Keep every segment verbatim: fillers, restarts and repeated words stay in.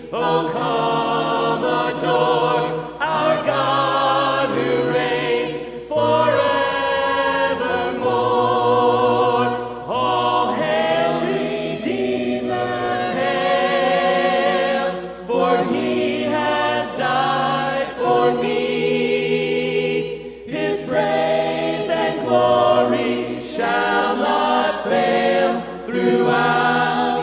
oh come adore our God who reigns forevermore. All hail Redeemer, hail, for he has died for me. His praise and glory shall not fail throughout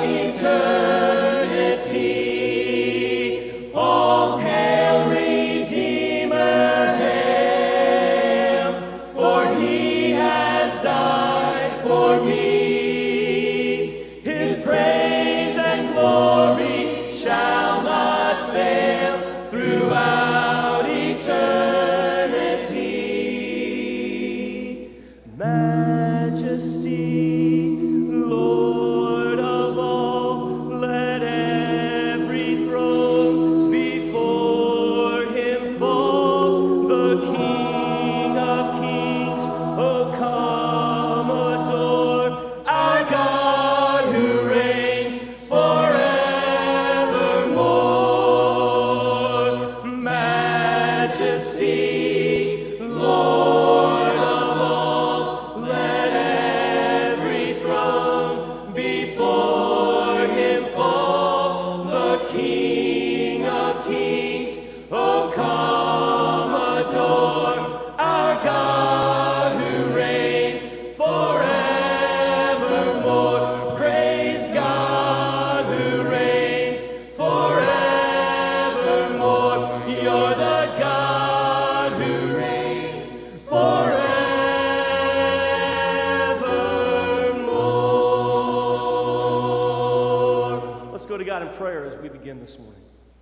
eternity. All hail Redeemer, hail, for he has died for me. His praise and glory shall not fail throughout eternity. Majesty, Lord of all, let every throne before him fall. The King of kings, oh come adore our God who reigns forevermore. Majesty, Lord of all, let every throne before him fall. The King of kings, oh come adore our God who reigns forevermore. Praise God who reigns forevermore. You're the God who reigns forevermore. Let's go to God in prayer as we begin this morning.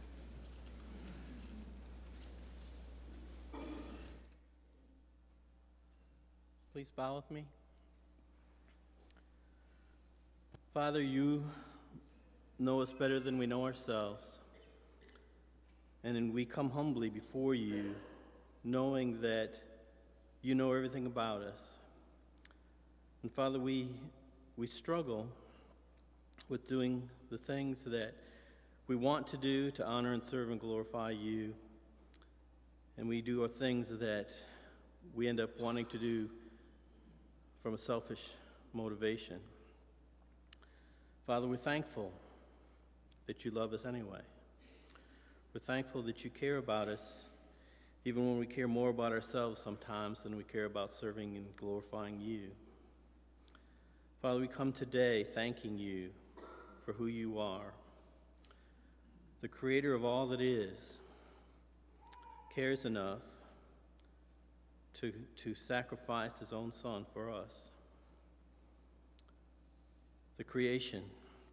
Please bow with me. Father, you know us better than we know ourselves. And then we come humbly before you, knowing that you know everything about us. And Father, we we struggle with doing the things that we want to do to honor and serve and glorify you. And we do our things that we end up wanting to do from a selfish motivation. Father, we're thankful that you love us anyway. We're thankful that you care about us, even when we care more about ourselves sometimes than we care about serving and glorifying you. Father, we come today thanking you for who you are. The creator of all that is cares enough to, to sacrifice his own son for us. The creation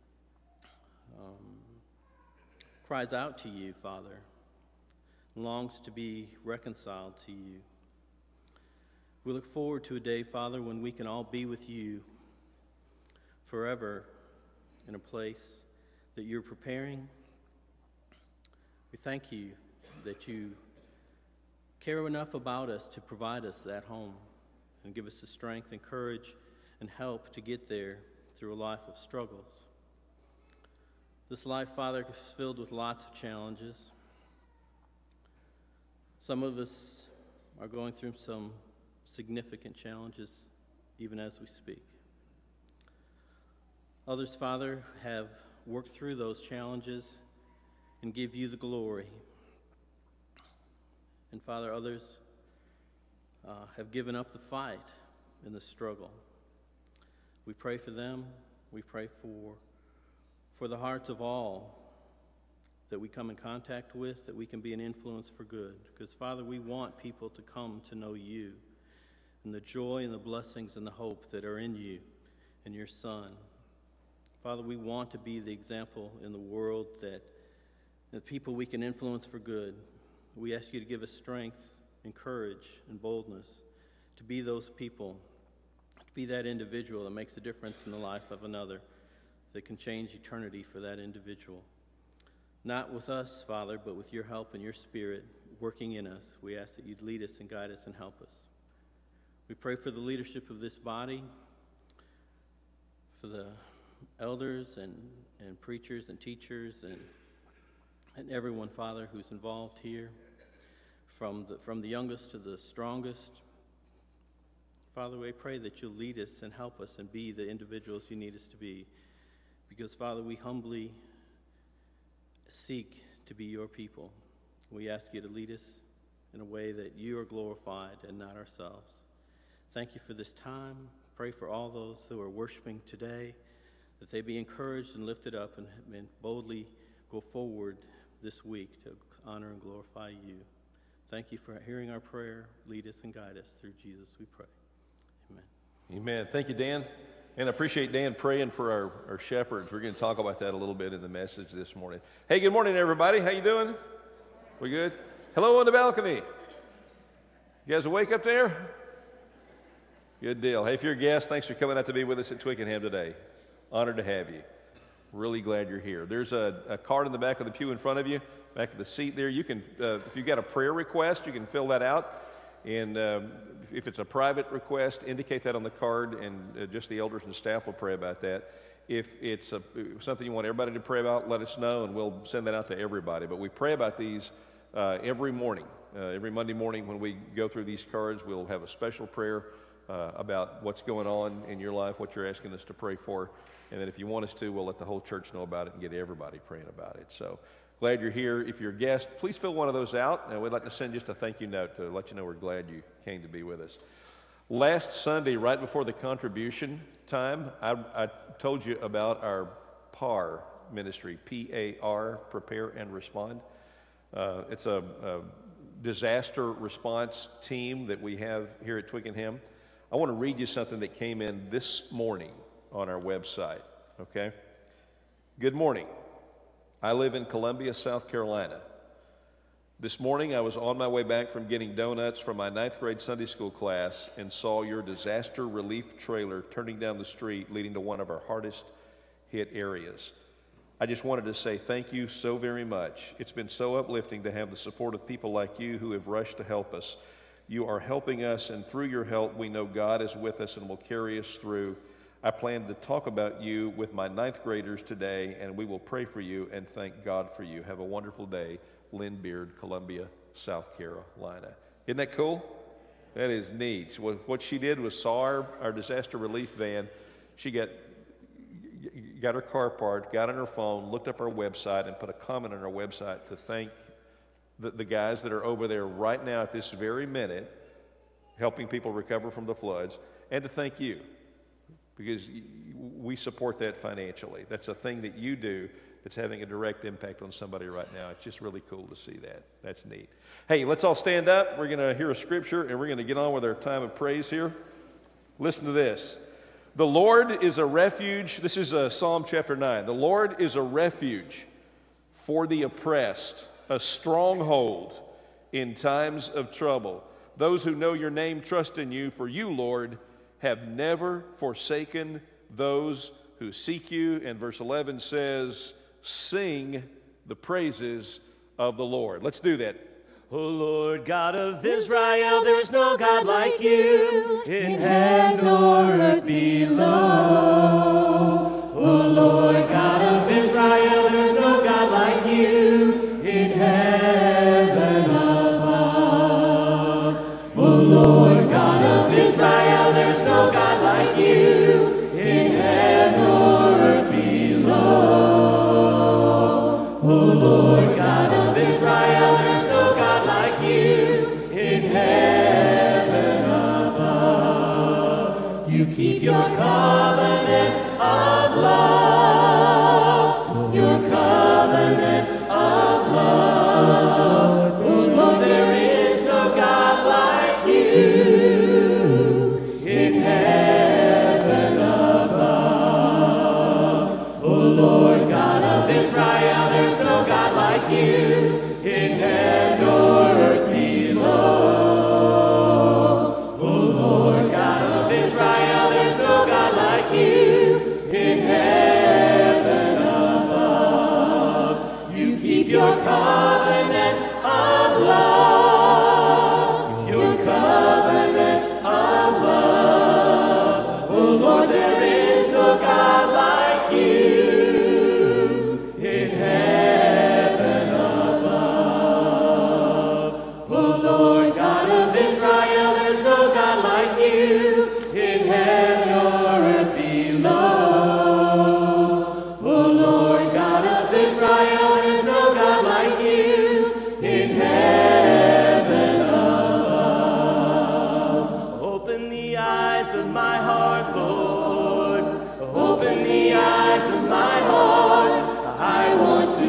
um, cries out to you, Father, longs to be reconciled to you. We look forward to a day, Father, when we can all be with you forever in a place that you're preparing. We thank you that you care enough about us to provide us that home and give us the strength and courage and help to get there through a life of struggles. This life, Father, is filled with lots of challenges. Some of us are going through some significant challenges even as we speak. Others, Father, have worked through those challenges and give you the glory. And Father, others uh, have given up the fight in the struggle. We pray for them. We pray for, for the hearts of all that we come in contact with, that we can be an influence for good. Because, Father, we want people to come to know you and the joy and the blessings and the hope that are in you and your Son. Father, we want to be the example in the world that the people we can influence for good. We ask you to give us strength and courage and boldness to be those people, to be that individual that makes a difference in the life of another, that can change eternity for that individual. Not with us, Father, but with your help and your Spirit working in us. We ask that you'd lead us and guide us and help us. We pray for the leadership of this body, for the elders and, and preachers and teachers and and everyone, Father, who's involved here, from the, from the youngest to the strongest. Father, we pray that you'll lead us and help us and be the individuals you need us to be. Because, Father, we humbly seek to be your people. We ask you to lead us in a way that you are glorified and not ourselves. Thank you for this time. Pray for all those who are worshiping today, that they be encouraged and lifted up and, and boldly go forward this week to honor and glorify you. Thank you for hearing our prayer. Lead us and guide us. Through Jesus we pray. Amen. Amen. Thank you, Dan. And I appreciate Dan praying for our, our shepherds. We're going to talk about that a little bit in the message this morning. Hey, good morning, everybody. How you doing? We good? Hello on the balcony. You guys awake up there? Good deal. Hey, if you're a guest, thanks for coming out to be with us at Twickenham today. Honored to have you. Really glad you're here. There's a, a card in the back of the pew in front of you, back of the seat there. You can, uh, if you've got a prayer request, you can fill that out. And um, if it's a private request, indicate that on the card, and uh, just the elders and staff will pray about that. If it's a, something you want everybody to pray about, let us know, and we'll send that out to everybody. But we pray about these uh, every morning. Uh, every Monday morning when we go through these cards, we'll have a special prayer Uh, about what's going on in your life, what you're asking us to pray for, and then if you want us to, we'll let the whole church know about it and get everybody praying about it. So glad you're here. If you're a guest, please fill one of those out, and we'd like to send just a thank you note to let you know we're glad you came to be with us. Last Sunday, right before the contribution time, I, I told you about our P A R ministry, P A R, Prepare and Respond. Uh, it's a, a disaster response team that we have here at Twickenham. I want to read you something that came in this morning on our website, okay? Good morning. I live in Columbia, South Carolina. This morning I was on my way back from getting donuts from my ninth grade Sunday school class and saw your disaster relief trailer turning down the street leading to one of our hardest hit areas. I just wanted to say thank you so very much. It's been so uplifting to have the support of people like you who have rushed to help us. You are helping us, and through your help, we know God is with us and will carry us through. I plan to talk about you with my ninth graders today, and we will pray for you and thank God for you. Have a wonderful day. Lynn Beard, Columbia, South Carolina. Isn't that cool? That is neat. So what she did was saw our, our disaster relief van. She got, got her car parked, got on her phone, looked up our website, and put a comment on our website to thank The, the guys that are over there right now at this very minute helping people recover from the floods, and to thank you, because we support that financially. That's a thing that you do that's having a direct impact on somebody right now. It's just really cool to see that. That's neat. Hey, let's all stand up. We're going to hear a scripture, and we're going to get on with our time of praise here. Listen to this. The Lord is a refuge. This is uh, Psalm chapter nine. The Lord is a refuge for the oppressed, a stronghold in times of trouble. Those who know your name trust in you, for you, Lord, have never forsaken those who seek you. And verse eleven says, sing the praises of the Lord. Let's do that. O Lord God of Israel, there is no God like you in heaven or earth below. O Lord God of Israel, there is no God like you in heaven above. O Lord God of Israel, there is no God like you in heaven or earth below. O Lord God of Israel, there is no God like you in heaven above. You keep your covenant of love, your covenant of love. Oh Lord, there is no God like you in heaven above. Oh Lord God of Israel, there's no God like you in heaven or earth below. Oh Lord God of Israel, there's no God like you in heaven above. You keep your covenant of love, your covenant of love. Oh Lord, there is no God like you in heaven above.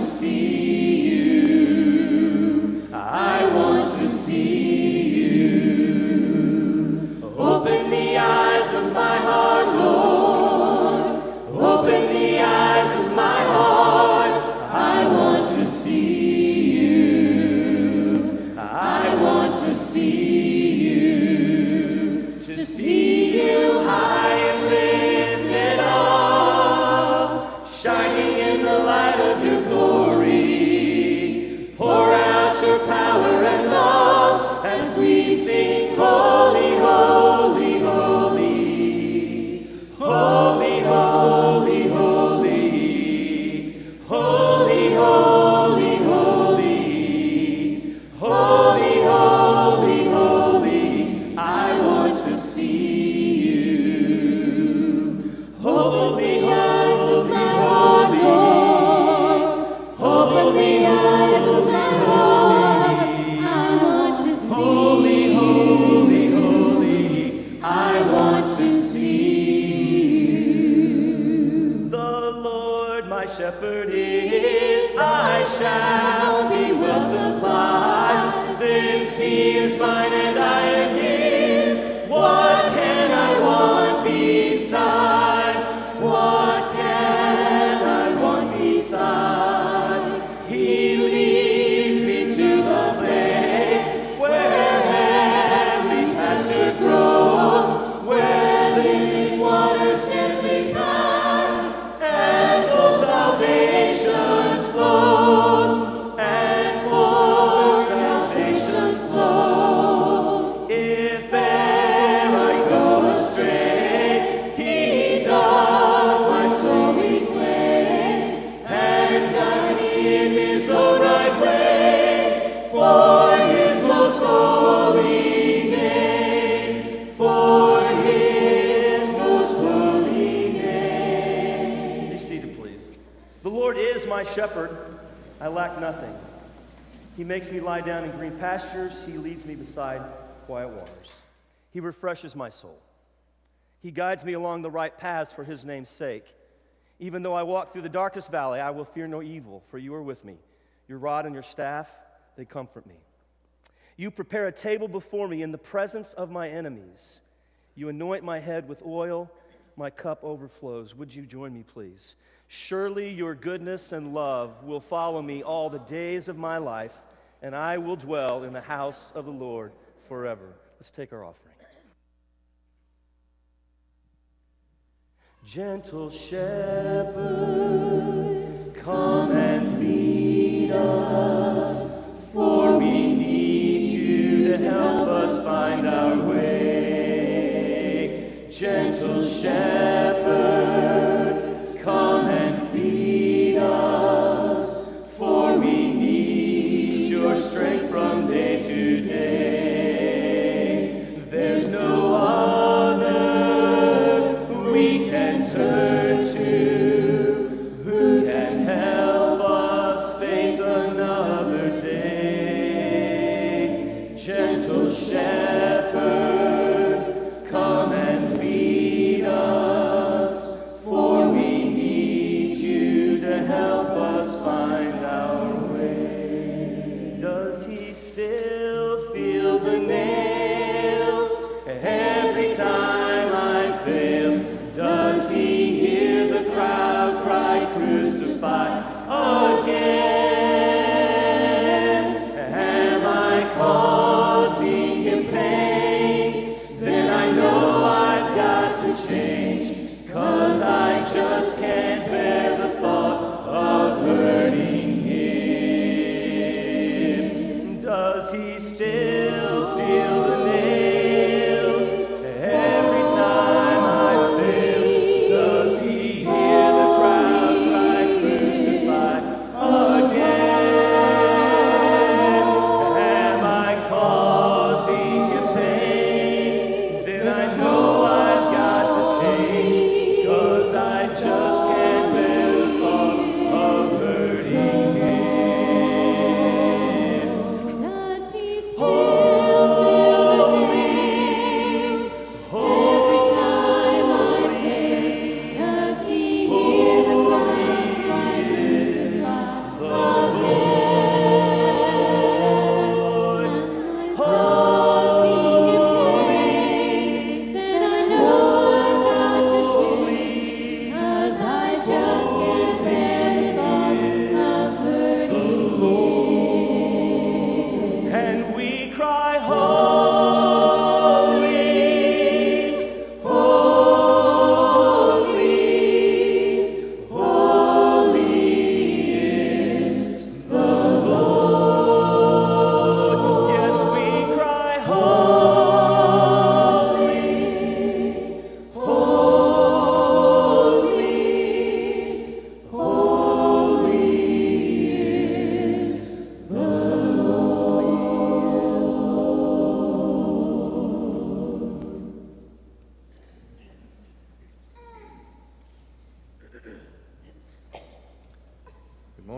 see you. I want to see you. Open the eyes of my heart, Lord. Open the eyes of my heart. I want to see you. I want to see you. To see you high and lifted up, shining in the light of your glory. Pour out your power and love as we sing, holy, holy, holy. Holy, holy, holy. Holy, holy, holy. Holy, holy, holy. I want to see you. Holy, eyes of my heart, Lord. Holy eyes of my heart. I want to see holy, holy, holy. I want to see you. The Lord my shepherd is, I shall be well supplied. Since he is mine and I am his, what can I want beside? What can I want beside? He leads me to the place where heavenly pasture grows, where living waters gently pass, and full salvation flows, and full salvation flows. If e'er I go astray, he doth my soul reclaim, and guides me in his own right way, for his most holy name, for his most holy name. Be seated, please. The Lord is my shepherd, I lack nothing. He makes me lie down in green pastures. He leads me beside quiet waters. He refreshes my soul. He guides me along the right paths for his name's sake. Even though I walk through the darkest valley, I will fear no evil, for you are with me. Your rod and your staff, they comfort me. You prepare a table before me in the presence of my enemies. You anoint my head with oil. My cup overflows. Would you join me, please? Surely your goodness and love will follow me all the days of my life, and I will dwell in the house of the Lord forever. Let's take our offering. Gentle shepherd, come and lead us, for we need you to help us find our way. Gentle shepherd, come and feed us, for we need your strength from day to day. There's no other we can turn to, who can help us face another day. Gentle shepherd,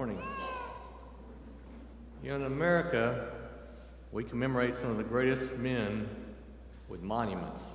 morning. You know, in America, we commemorate some of the greatest men with monuments.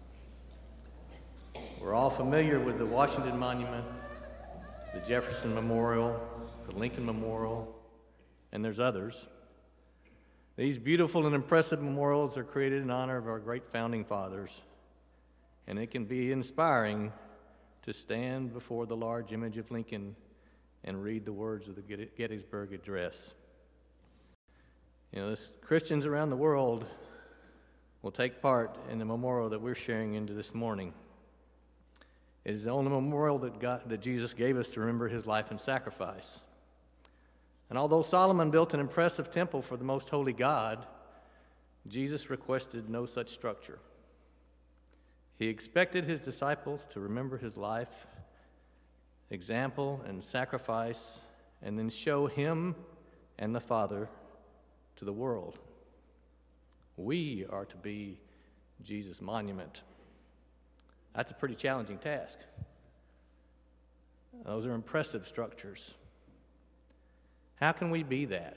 We're all familiar with the Washington Monument, the Jefferson Memorial, the Lincoln Memorial, and there's others. These beautiful and impressive memorials are created in honor of our great founding fathers, and it can be inspiring to stand before the large image of Lincoln and read the words of the Gettysburg Address. You know, this, Christians around the world will take part in the memorial that we're sharing into this morning. It is the only memorial that, God, that Jesus gave us to remember his life and sacrifice. And although Solomon built an impressive temple for the most holy God, Jesus requested no such structure. He expected his disciples to remember his life, example, and sacrifice, and then show him and the Father to the world. We are to be Jesus' monument. That's a pretty challenging task. Those are impressive structures. How can we be that?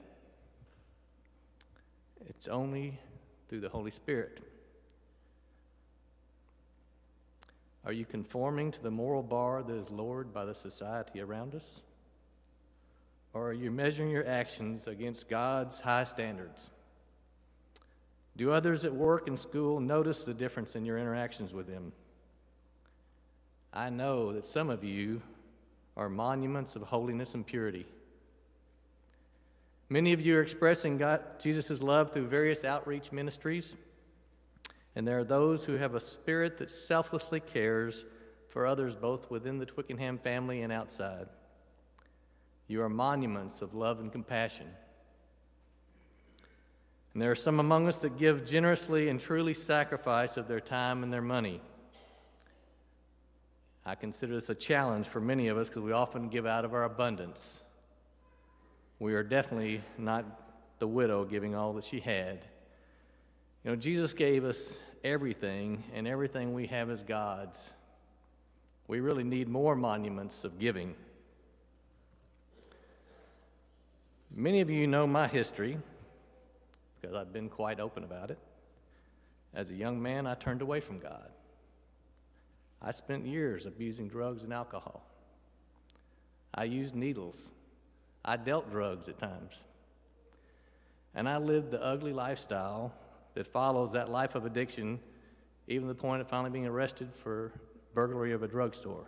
It's only through the Holy Spirit. Are you conforming to the moral bar that is lowered by the society around us? Or are you measuring your actions against God's high standards? Do others at work and school notice the difference in your interactions with them? I know that some of you are monuments of holiness and purity. Many of you are expressing God, Jesus' love through various outreach ministries, and there are those who have a spirit that selflessly cares for others both within the Twickenham family and outside. You are monuments of love and compassion. And there are some among us that give generously and truly sacrifice of their time and their money. I consider this a challenge for many of us because we often give out of our abundance. We are definitely not the widow giving all that she had. You know, Jesus gave us everything, and everything we have is God's. We really need more monuments of giving. Many of you know my history because I've been quite open about it. As a young man, I turned away from God. I spent years abusing drugs and alcohol. I used needles. I dealt drugs at times. And I lived the ugly lifestyle that follows that life of addiction, even to the point of finally being arrested for burglary of a drugstore.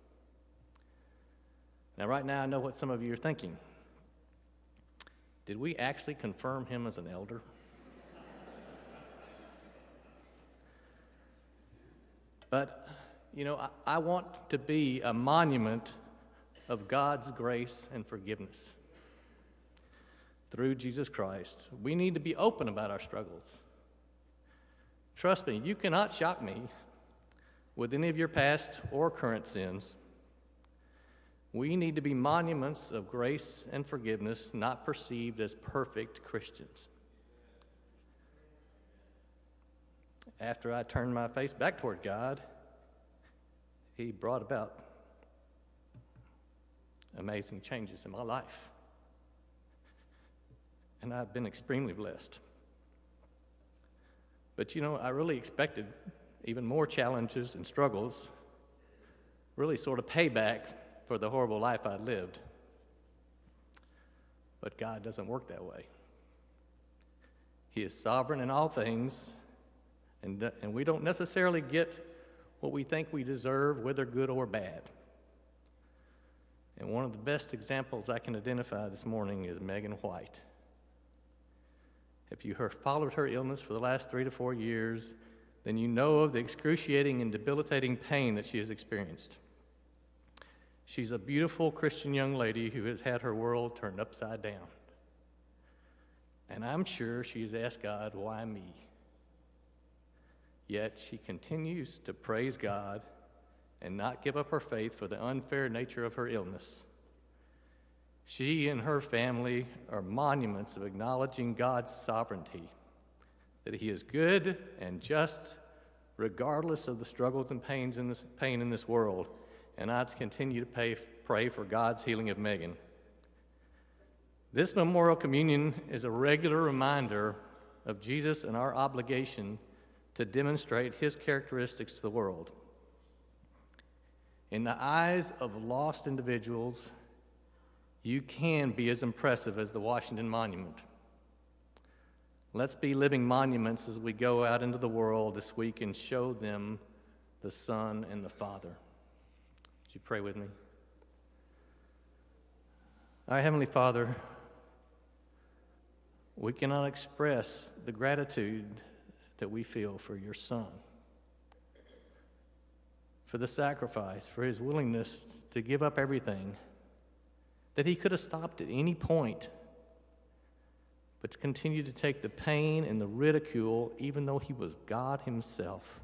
Now, right now, I know what some of you are thinking. Did we actually confirm him as an elder? But, you know, I, I want to be a monument of God's grace and forgiveness through Jesus Christ. We need to be open about our struggles. Trust me, you cannot shock me with any of your past or current sins. We need to be monuments of grace and forgiveness, not perceived as perfect Christians. After I turned my face back toward God, he brought about amazing changes in my life. And I've been extremely blessed. But you know, I really expected even more challenges and struggles, really sort of payback for the horrible life I lived. But God doesn't work that way. He is sovereign in all things, and, and we don't necessarily get what we think we deserve, whether good or bad. And one of the best examples I can identify this morning is Megan White. If you have followed her illness for the last three to four years, then you know of the excruciating and debilitating pain that she has experienced. She's a beautiful Christian young lady who has had her world turned upside down. And I'm sure she's asked God, why me? Yet she continues to praise God and not give up her faith for the unfair nature of her illness. She and her family are monuments of acknowledging God's sovereignty, that he is good and just regardless of the struggles and pains in this, pain in this world. And I continue to pay, pray for God's healing of Megan. This memorial communion is a regular reminder of Jesus and our obligation to demonstrate his characteristics to the world. In the eyes of lost individuals, you can be as impressive as the Washington Monument. Let's be living monuments as we go out into the world this week and show them the Son and the Father. Would you pray with me? Our Heavenly Father, we cannot express the gratitude that we feel for your Son, for the sacrifice, for his willingness to give up everything, that he could have stopped at any point, but to continue to take the pain and the ridicule, even though he was God himself.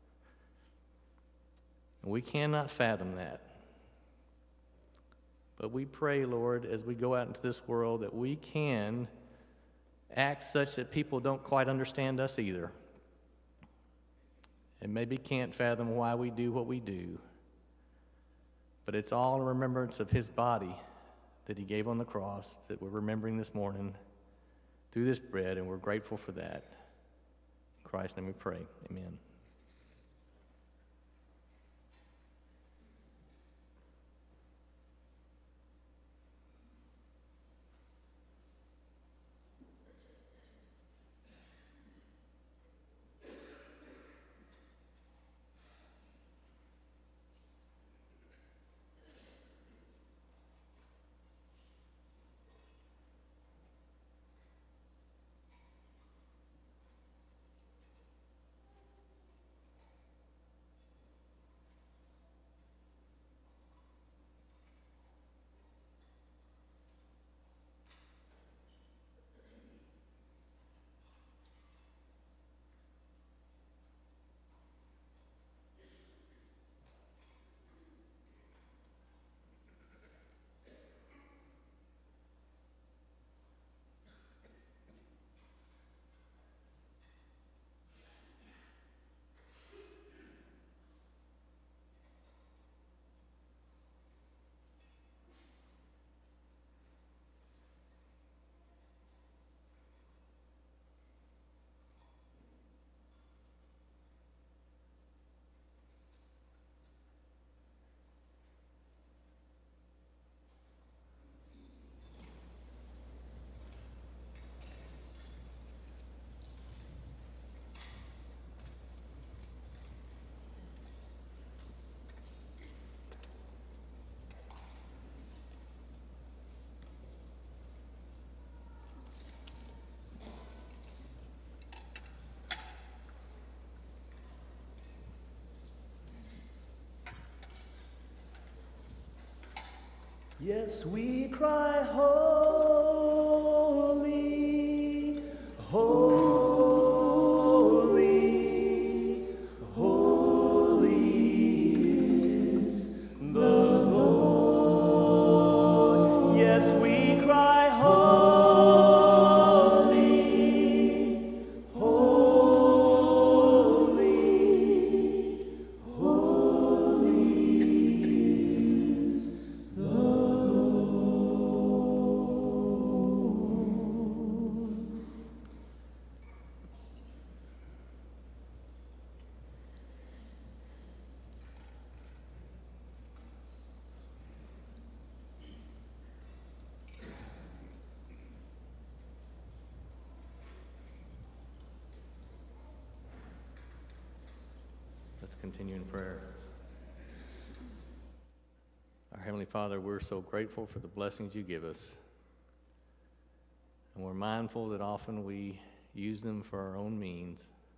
And we cannot fathom that. But we pray, Lord, as we go out into this world, that we can act such that people don't quite understand us either, and maybe can't fathom why we do what we do. But it's all in remembrance of his body that he gave on the cross that we're remembering this morning through this bread, and we're grateful for that. In Christ's name we pray. Amen. Yes, we cry, holy, holy, holy is the Lord. Yes, we cry, holy, holy, holy is the Let's continue in prayer. Our Heavenly Father, we're so grateful for the blessings you give us. And we're mindful that often we use them for our own means.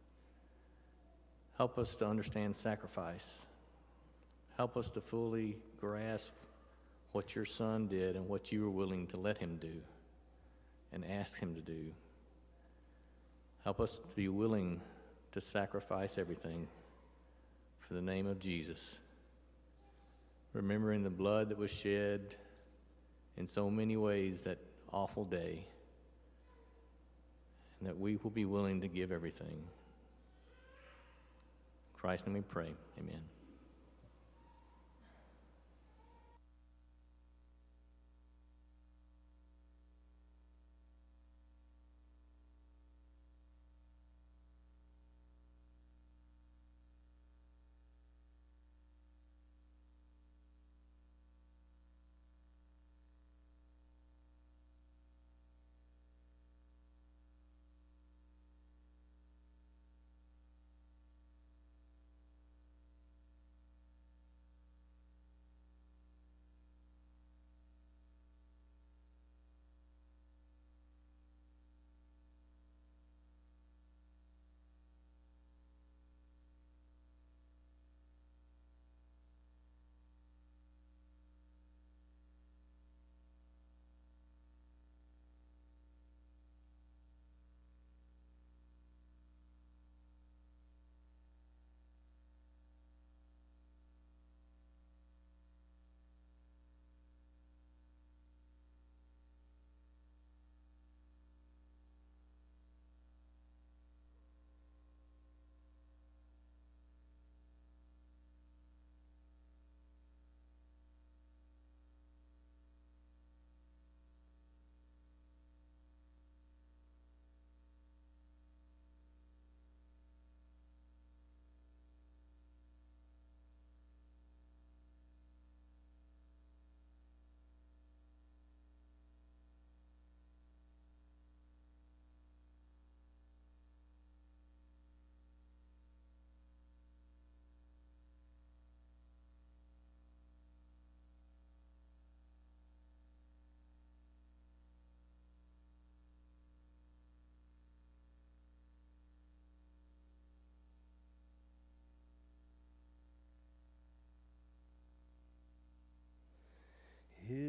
Help us to understand sacrifice. Help us to fully grasp what your Son did and what you were willing to let him do and ask him to do. Help us to be willing to sacrifice everything for the name of Jesus, remembering the blood that was shed in so many ways that awful day, and that we will be willing to give everything. In Christ's name we pray. Amen.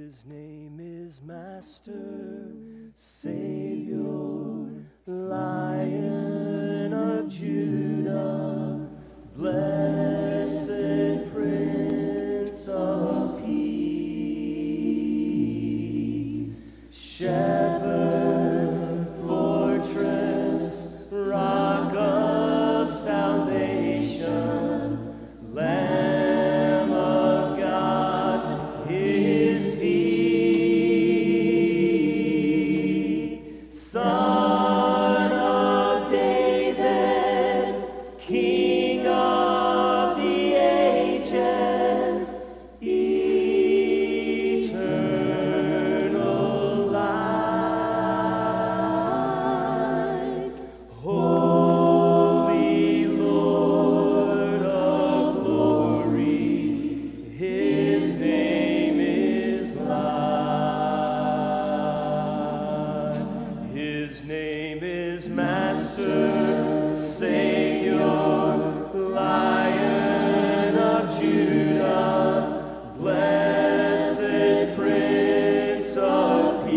His name is Master, Savior, Lion of Judah, blessed Prince of Peace, Shepherd, fortress, rock of salvation, Lamb of God is He, Son of David, King of the ages, eternal light, Holy Lord of glory, His name is light. His name is Master, Savior, Lion of Judah, blessed Prince of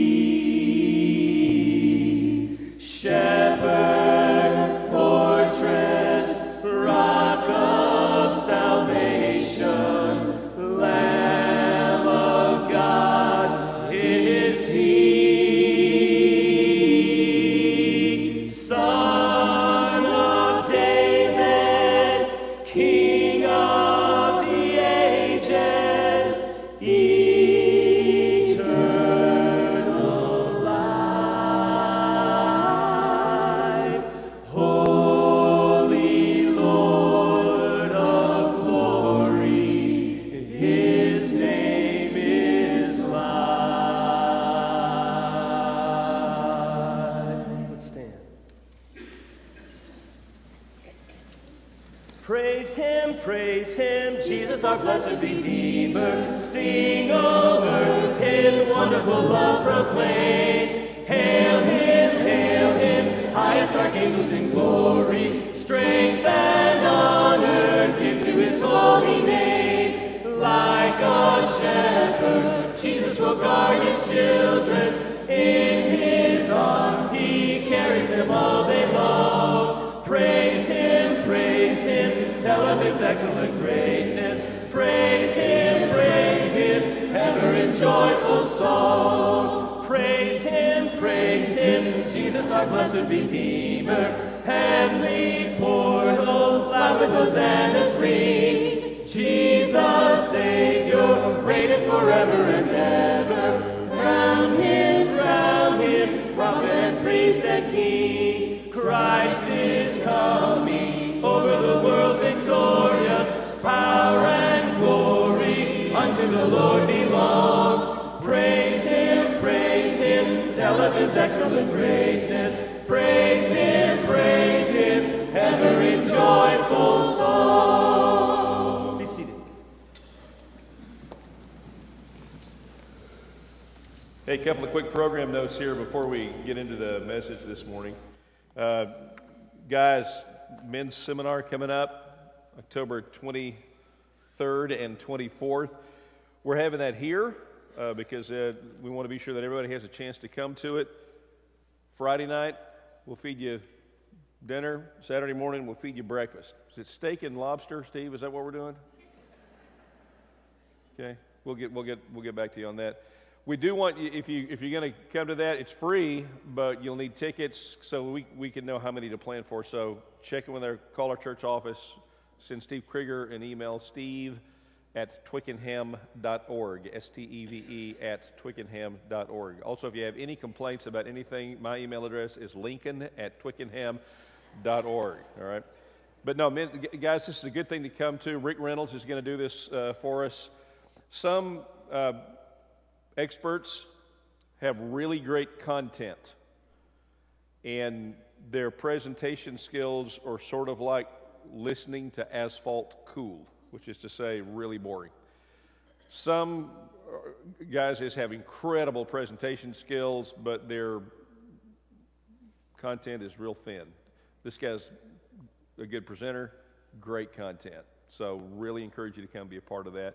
Peace, Shepherd, fortress, rock of salvation, Lamb of God is He, Son of David, King of the ages, eternal life, Holy Lord of glory, His name is light. Let's stand. Praise Him, praise Him, Jesus our blessed Redeemer. Sing over His wonderful love proclaim. Hail Him, hail Him, highest archangels in glory. Strength and honor give to His holy name. Like a shepherd, Jesus will guard His children. In His arms He carries them all day long. Praise Him, praise Him, tell of His excellent greatness. Praise Him, praise Him, ever in joyful song. Praise Him, praise Him, Jesus our blessed Redeemer. Heavenly portals loud with hosannas ring. Jesus, Savior, reigneth forever and ever. Crown Him, crown Him, prophet and priest and king. Christ is coming, over the world victorious. Power and glory unto the Lord belong. Praise Him, praise Him, tell of His excellent greatness. Praise Him, praise Him, ever in joyful song. Be seated. Hey, a couple of quick program notes here before we get into the message this morning. Uh, guys, men's seminar coming up October twenty-third and twenty-fourth. We're having that here uh, because uh, we want to be sure that everybody has a chance to come to it. Friday night, we'll feed you dinner. Saturday morning, we'll feed you breakfast. Is it steak and lobster, Steve? Is that what we're doing? Okay, we'll get we'll get we'll get back to you on that. We do want you, if you if you're going to come to that, it's free, but you'll need tickets so we we can know how many to plan for. So check in with our call our church office, send Steve Krieger an email, Steve at twickenham dot org, S T E V E at twickenham dot org. Also, if you have any complaints about anything, my email address is lincoln at twickenham dot org. All right, but no, men, guys, this is a good thing to come to. Rick Reynolds is going to do this uh, for us. Some uh, experts have really great content, and their presentation skills are sort of like listening to Asphalt Cool, which is to say really boring. Some guys just have incredible presentation skills, but their content is real thin. This guy's a good presenter, great content. So really encourage you to come be a part of that.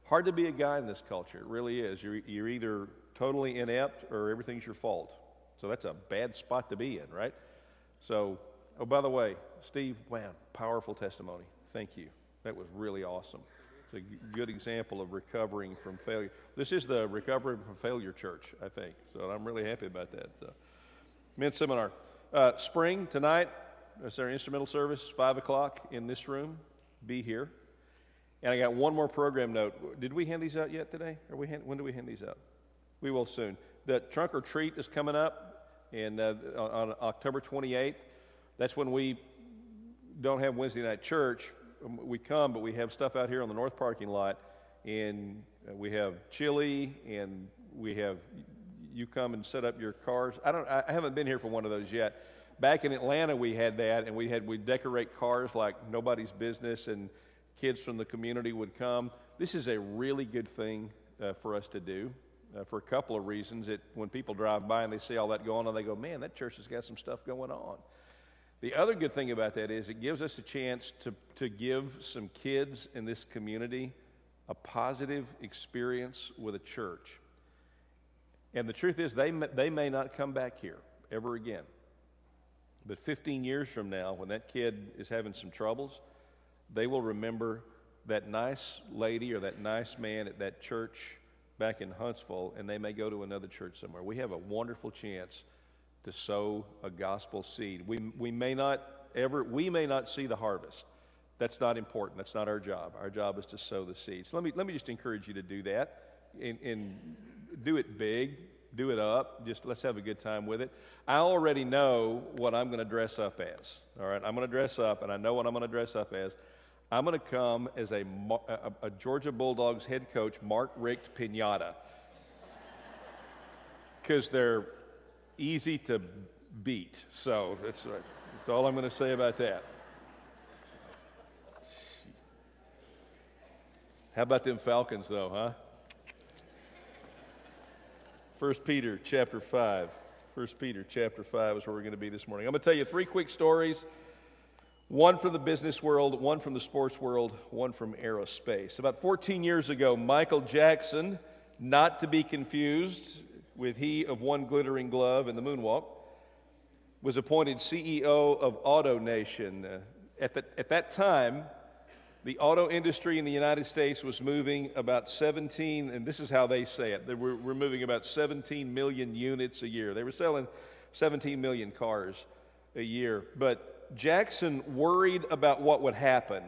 hard to be a guy in this culture. It really is. You're, you're either totally inept or everything's your fault. So that's a bad spot to be in, right? So, oh, by the way, Steve, wow, powerful testimony. Thank you. That was really awesome. It's a g- good example of recovering from failure. This is the Recovering from Failure Church, I think. So I'm really happy about that. So, men's seminar. Uh, spring, tonight, it's our instrumental service, five o'clock in this room. Be here. And I got one more program note. Did we hand these out yet today? Or we hand, when do we hand these out? We will soon. The trunk or treat is coming up and uh, on October twenty-eighth. That's when we don't have Wednesday night church. We come, but we have stuff out here on the north parking lot, and we have chili, and we have you come and set up your cars. I don't. I haven't been here for one of those yet. Back in Atlanta, we had that, and we had we decorate cars like nobody's business, and kids from the community would come. This is a really good thing uh, for us to do. Uh, for a couple of reasons. It, when people drive by and they see all that going on, they go, man, that church has got some stuff going on. The other good thing about that is it gives us a chance to, to give some kids in this community a positive experience with a church. And the truth is, they may, they may not come back here ever again. But fifteen years from now, when that kid is having some troubles, they will remember that nice lady or that nice man at that church back in Huntsville, and they may go to another church somewhere. We have a wonderful chance to sow a gospel seed. We we may not ever, we may not see the harvest. That's not important. That's not our job. Our job is to sow the seeds. So let me let me just encourage you to do that, and, and do it big, do it up. Just let's have a good time with it. I already know what I'm going to dress up as. All right, I'm going to dress up, and I know what I'm going to dress up as. I'm going to come as a, a, a Georgia Bulldogs head coach, Mark Richt Pinata, because they're easy to beat. So that's, that's all I'm going to say about that. How about them Falcons, though, huh? First Peter chapter five. First Peter chapter five is where we're going to be this morning. I'm going to tell you three quick stories. One from the business world, one from the sports world, one from aerospace. About fourteen years ago, Michael Jackson, not to be confused with he of one glittering glove and the moonwalk, was appointed C E O of AutoNation. Uh, at, the, at that time, the auto industry in the United States was moving about seventeen, and this is how they say it, they were, were moving about seventeen million units a year. They were selling seventeen million cars a year, but Jackson worried about what would happen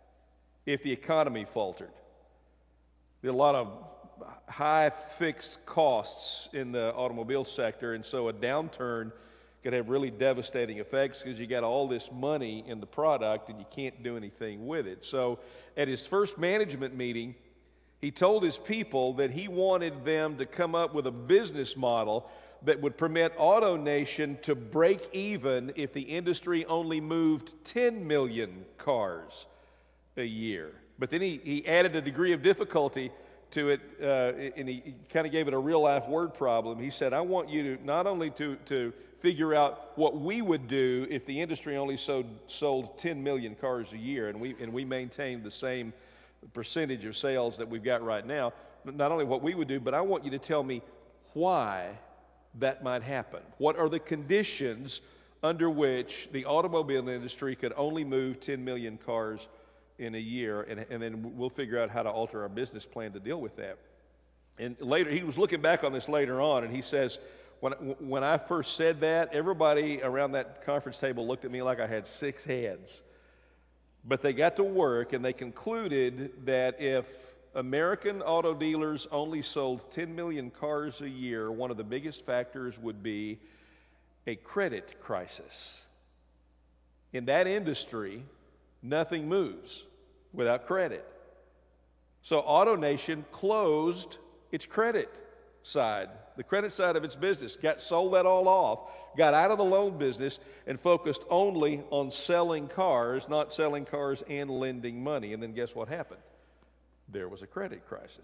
if the economy faltered. There are a lot of high fixed costs in the automobile sector, and so a downturn could have really devastating effects because you got all this money in the product and you can't do anything with it. So at his first management meeting, he told his people that he wanted them to come up with a business model that would permit AutoNation to break even if the industry only moved ten million cars a year. But then he, he added a degree of difficulty to it, uh, and he, he kind of gave it a real-life word problem. He said, I want you to not only to, to figure out what we would do if the industry only sold, sold ten million cars a year, and we, and we maintained the same percentage of sales that we've got right now, not only what we would do, but I want you to tell me why that might happen. What are the conditions under which the automobile industry could only move ten million cars in a year, and, and then we'll figure out how to alter our business plan to deal with that. And later, he was looking back on this later on, and he says, when, when I first said that, everybody around that conference table looked at me like I had six heads. But they got to work, and they concluded that if American auto dealers only sold ten million cars a year, one of the biggest factors would be a credit crisis. In that industry, nothing moves without credit. So AutoNation closed its credit side, the credit side of its business, got sold that all off, got out of the loan business, and focused only on selling cars, not selling cars and lending money. And then guess what happened? There was a credit crisis.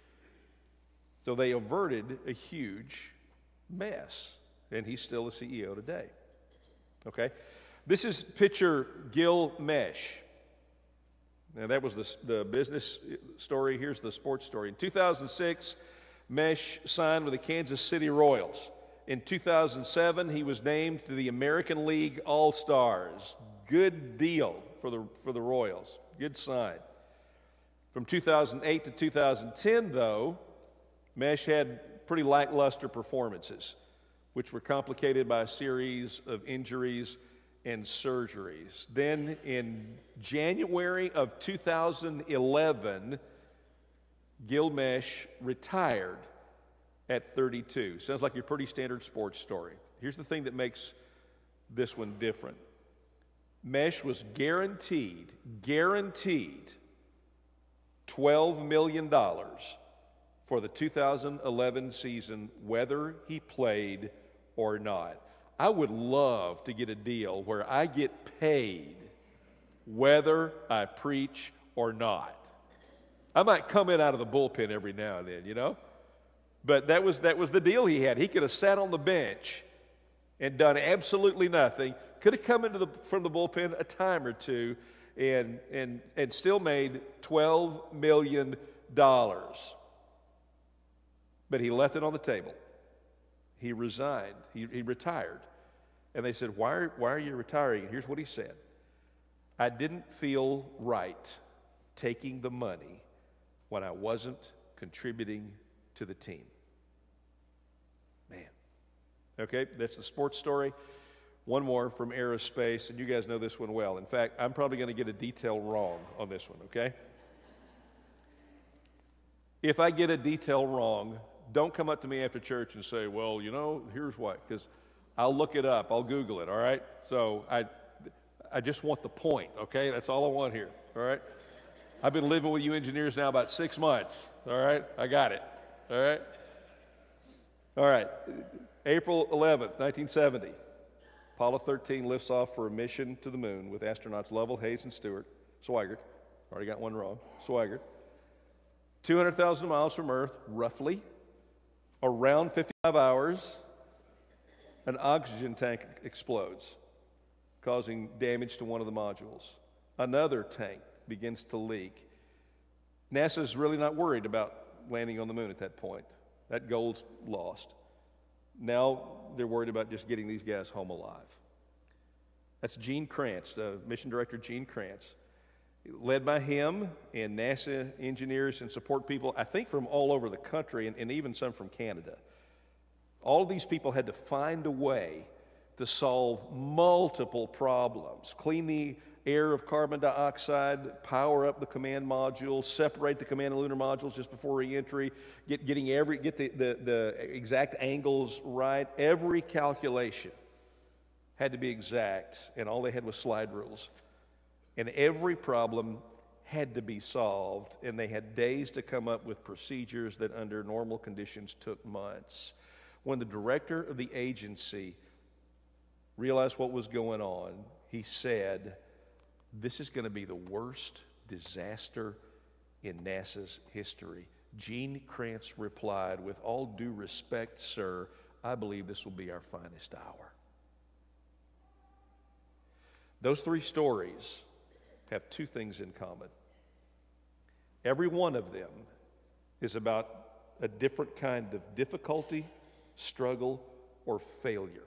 So they averted a huge mess, and he's still the C E O today. Okay? This is picture Gil Mesh. Now, that was the, the business story. Here's the sports story. In two thousand six, Mesh signed with the Kansas City Royals. In two thousand seven, he was named to the American League All-Stars. Good deal for the, for the Royals. Good sign. From two thousand eight to two thousand ten, though, Mesh had pretty lackluster performances, which were complicated by a series of injuries and surgeries. Then in January of two thousand eleven, Gil Mesh retired at thirty-two. Sounds like your pretty standard sports story. Here's the thing that makes this one different. Mesh was guaranteed, guaranteed twelve million dollars for the two thousand eleven season, whether he played or not. I would love to get a deal where I get paid whether I preach or not. I might come in out of the bullpen every now and then, you know? But that was, that was the deal he had. He could have sat on the bench and done absolutely nothing, could have come into the, from the bullpen a time or two and, and, and still made twelve million dollars. But he left it on the table. He resigned. He, he retired. And they said, why are, why are you retiring? And here's what he said. I didn't feel right taking the money when I wasn't contributing to the team. Man. Okay, that's the sports story. One more from aerospace, and you guys know this one well. In fact, I'm probably going to get a detail wrong on this one, okay? If I get a detail wrong, don't come up to me after church and say, well, you know, here's what, because I'll look it up. I'll Google it, all right? So I, I just want the point, okay? That's all I want here, all right? I've been living with you engineers now about six months, all right? I got it, all right? All right, April eleventh, nineteen seventy. Apollo thirteen lifts off for a mission to the moon with astronauts Lovell, Hayes, and Stewart. Swigert, already got one wrong, Swigert. two hundred thousand miles from Earth, roughly, around fifty-five hours, an oxygen tank explodes, causing damage to one of the modules. Another tank begins to leak. NASA's really not worried about landing on the moon at that point. That goal's lost. Now they're worried about just getting these guys home alive. That's Gene Kranz, the mission director Gene Kranz. Led by him and NASA engineers and support people, I think from all over the country and, and even some from Canada. All of these people had to find a way to solve multiple problems. Clean the air of carbon dioxide, power up the command module, separate the command and lunar modules just before re-entry, get, getting every, get the, the, the exact angles right. Every calculation had to be exact, and all they had was slide rules. And every problem had to be solved, and they had days to come up with procedures that under normal conditions took months. When the director of the agency realized what was going on, he said, this is going to be the worst disaster in NASA's history. Gene Kranz replied, with all due respect, sir, I believe this will be our finest hour. Those three stories have two things in common. Every one of them is about a different kind of difficulty, struggle, or failure.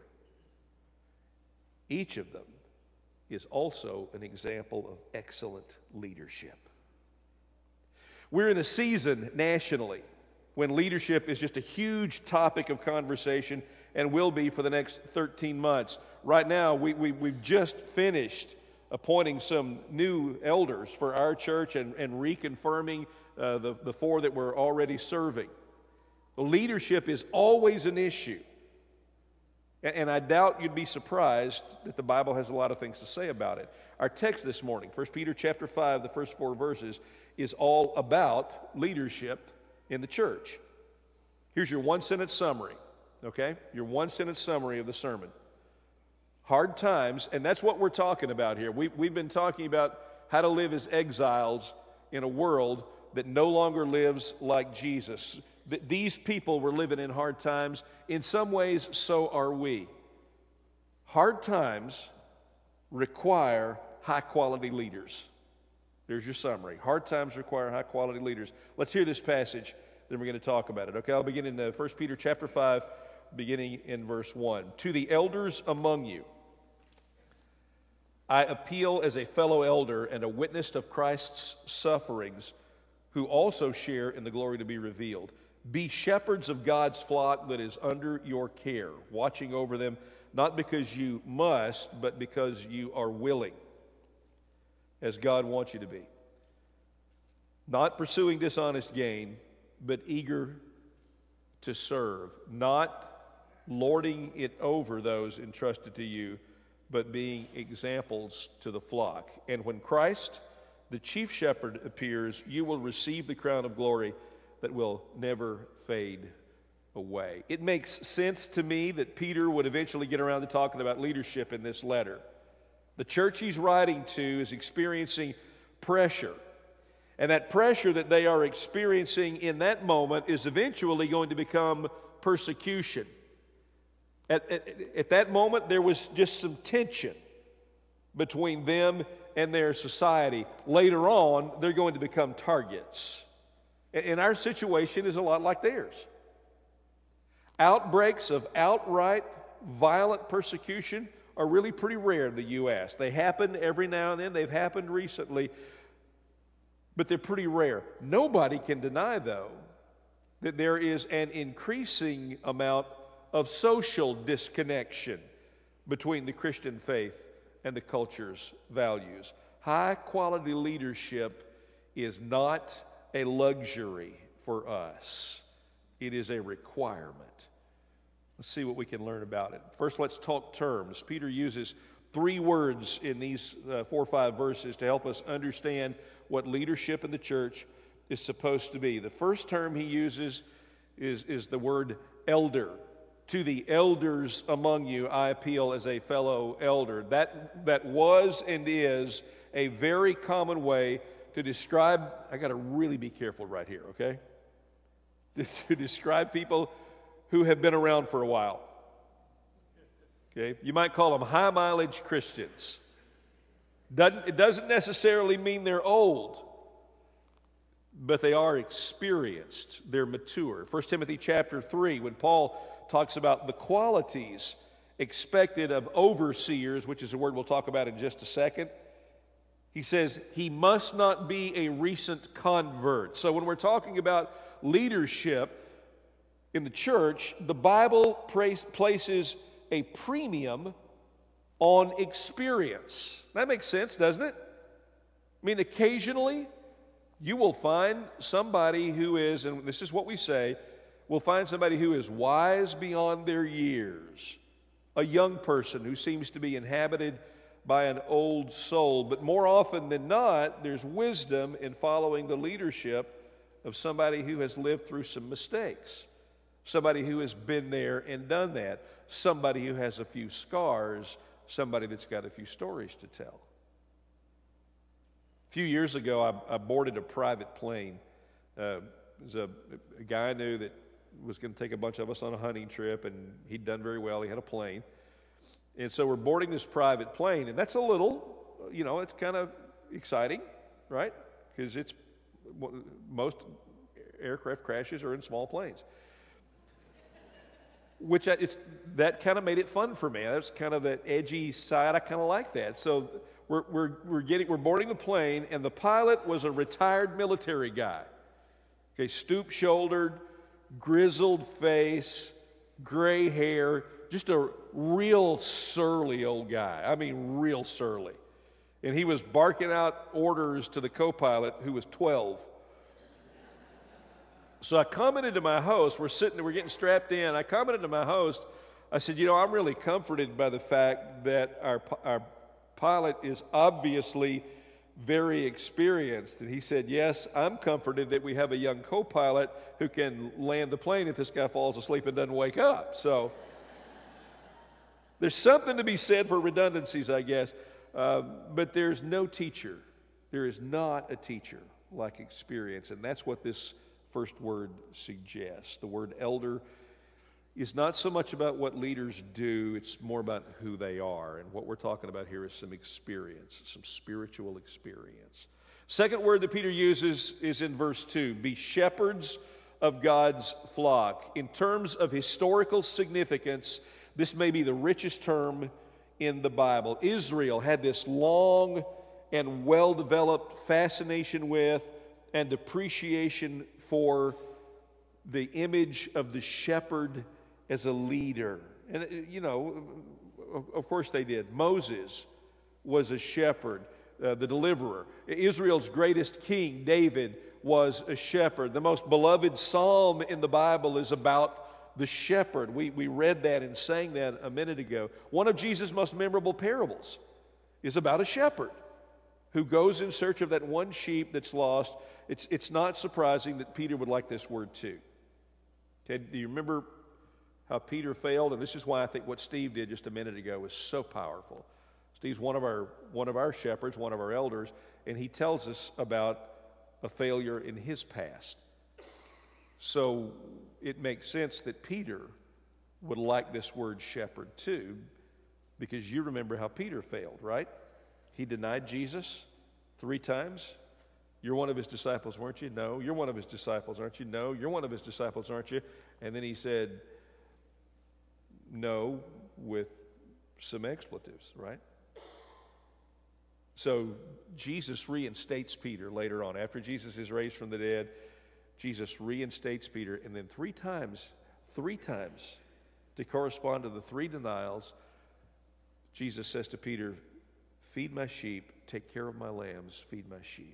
Each of them is also an example of excellent leadership. We're in a season nationally when leadership is just a huge topic of conversation and will be for the next thirteen months. Right now, we, we, we've just finished appointing some new elders for our church and, and reconfirming uh, the, the four that we're already serving. Leadership is always an issue. And, and I doubt you'd be surprised that the Bible has a lot of things to say about it. Our text this morning, First Peter chapter five, the first four verses, is all about leadership in the church. Here's your one-sentence summary, okay? Your one-sentence summary of the sermon. Hard times, and that's what we're talking about here. We, we've been talking about how to live as exiles in a world that no longer lives like Jesus. Th- these people were living in hard times. In some ways, so are we. Hard times require high-quality leaders. There's your summary. Hard times require high-quality leaders. Let's hear this passage, then we're going to talk about it. Okay, I'll begin in uh, First Peter chapter five, beginning in verse one. To the elders among you, I appeal as a fellow elder and a witness of Christ's sufferings, who also share in the glory to be revealed. Be shepherds of God's flock that is under your care, watching over them, not because you must, but because you are willing, as God wants you to be. Not pursuing dishonest gain, but eager to serve. Not lording it over those entrusted to you, but being examples to the flock. And when Christ, the chief shepherd, appears, you will receive the crown of glory that will never fade away. It makes sense to me that Peter would eventually get around to talking about leadership in this letter. The church he's writing to is experiencing pressure. And that pressure that they are experiencing in that moment is eventually going to become persecution. At, at, at that moment, there was just some tension between them and their society. Later on, they're going to become targets. And our situation is a lot like theirs. Outbreaks of outright violent persecution are really pretty rare in the U S. They happen every now and then. They've happened recently, but they're pretty rare. Nobody can deny, though, that there is an increasing amount of social disconnection between the Christian faith and the culture's values. High-quality leadership is not a luxury for us. It is a requirement. Let's see what we can learn about it. First, let's talk terms. Peter uses three words in these uh, four or five verses to help us understand what leadership in the church is supposed to be. The first term he uses is, is the word elder. To the elders among you, I appeal as a fellow elder. That, that was and is a very common way to describe, I got to really be careful right here, okay? To describe people who have been around for a while. Okay? You might call them high-mileage Christians. Doesn't, it doesn't necessarily mean they're old, but they are experienced. They're mature. First Timothy chapter three, when Paul talks about the qualities expected of overseers, which is a word we'll talk about in just a second, he says he must not be a recent convert. So when we're talking about leadership in the church, the Bible places a premium on experience. That makes sense, doesn't it? I mean, occasionally you will find somebody who is, and this is what we say, we'll find somebody who is wise beyond their years, a young person who seems to be inhabited by an old soul. But more often than not, there's wisdom in following the leadership of somebody who has lived through some mistakes, somebody who has been there and done that, somebody who has a few scars, somebody that's got a few stories to tell. A few years ago, I, I boarded a private plane. Uh, there's a, a guy I knew that was going to take a bunch of us on a hunting trip, and he'd done very well. He had a plane. And so we're boarding this private plane, and that's a little, you know, it's kind of exciting, right? Because it's, most aircraft crashes are in small planes. Which I, it's, that kind of made it fun for me. That's kind of that edgy side. I kind of like that. So we're, we're, we're, getting, we're boarding the plane, and the pilot was a retired military guy. Okay, stoop-shouldered, grizzled face, gray hair, just a real surly old guy. I mean, real surly. And he was barking out orders to the co-pilot, who was twelve. So I commented to my host, we're sitting, we're getting strapped in. I commented to my host, I said, you know, I'm really comforted by the fact that our, our pilot is obviously very experienced. And he said, yes, I'm comforted that we have a young co-pilot who can land the plane if this guy falls asleep and doesn't wake up. So there's something to be said for redundancies, I guess. Uh, but there's no teacher. There is not a teacher like experience. And that's what this first word suggests. The word elder is not so much about what leaders do, it's more about who they are. And what we're talking about here is some experience, some spiritual experience. Second word that Peter uses is in verse two, be shepherds of God's flock. In terms of historical significance, this may be the richest term in the Bible. Israel had this long and well-developed fascination with and appreciation for the image of the shepherd as a leader. And, you know, of course they did. Moses was a shepherd, uh, the deliverer. Israel's greatest king, David, was a shepherd. The most beloved psalm in the Bible is about the shepherd. We, we read that and sang that a minute ago. One of Jesus' most memorable parables is about a shepherd who goes in search of that one sheep that's lost. It's, it's not surprising that Peter would like this word too. Okay, do you remember how Peter failed? And this is why I think what Steve did just a minute ago was so powerful. Steve's one of our, one of our shepherds, one of our elders, and he tells us about a failure in his past. So it makes sense that Peter would like this word shepherd too, because you remember how Peter failed, right? He denied Jesus three times. You're one of his disciples, weren't you? No. You're one of his disciples, aren't you? No. You're one of his disciples, aren't you? And then he said no with some expletives, right? So Jesus reinstates Peter later on. After Jesus is raised from the dead, Jesus reinstates Peter, and then three times, three times, to correspond to the three denials, Jesus says to Peter, feed my sheep, take care of my lambs, feed my sheep.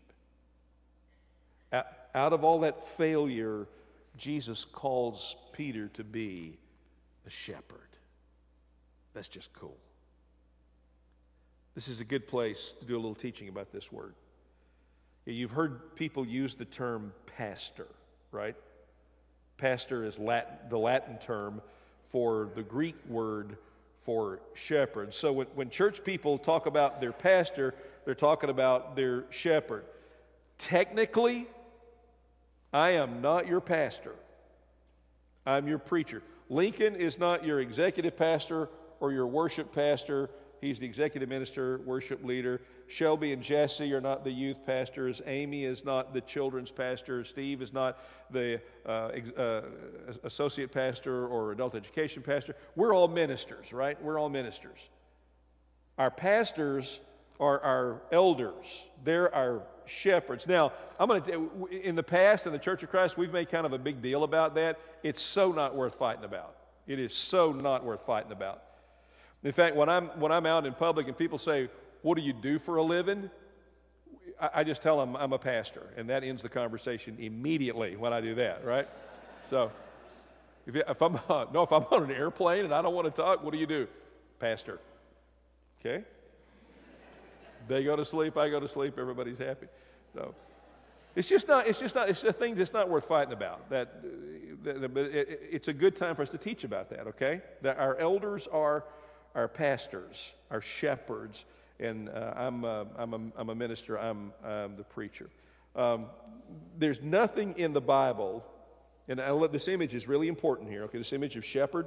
Out of all that failure, Jesus calls Peter to be a shepherd. That's just cool. This is a good place to do a little teaching about this word. You've heard people use the term pastor, right? Pastor is Latin, the Latin term for the Greek word for shepherd. So when, when church people talk about their pastor, they're talking about their shepherd. Technically, I am not your pastor. I'm your preacher. Lincoln is not your executive pastor or your worship pastor. He's the executive minister, worship leader. Shelby and Jesse are not the youth pastors. Amy is not the children's pastor. Steve is not the uh, ex- uh, associate pastor or adult education pastor. We're all ministers, right? We're all ministers. Our pastors are our elders. They're our shepherds. Now, I'm going to, in the past, in the Church of Christ, we've made kind of a big deal about that. It's so not worth fighting about. It is so not worth fighting about. In fact, when I'm when I'm out in public and people say, what do you do for a living? I, I just tell them I'm a pastor, and that ends the conversation immediately when I do that, right? So if, if I'm uh, no, if I'm on an airplane and I don't want to talk, what do you do? Pastor. Okay? They go to sleep, I go to sleep, everybody's happy. So it's just not, it's just not, it's a thing that's not worth fighting about. That, that but it, it's a good time for us to teach about that, okay? That our elders are our pastors, our shepherds, and uh, I'm, uh, I'm, a, I'm a minister, I'm, I'm the preacher. Um, there's nothing in the Bible, and I let, this image is really important here, okay, this image of shepherd.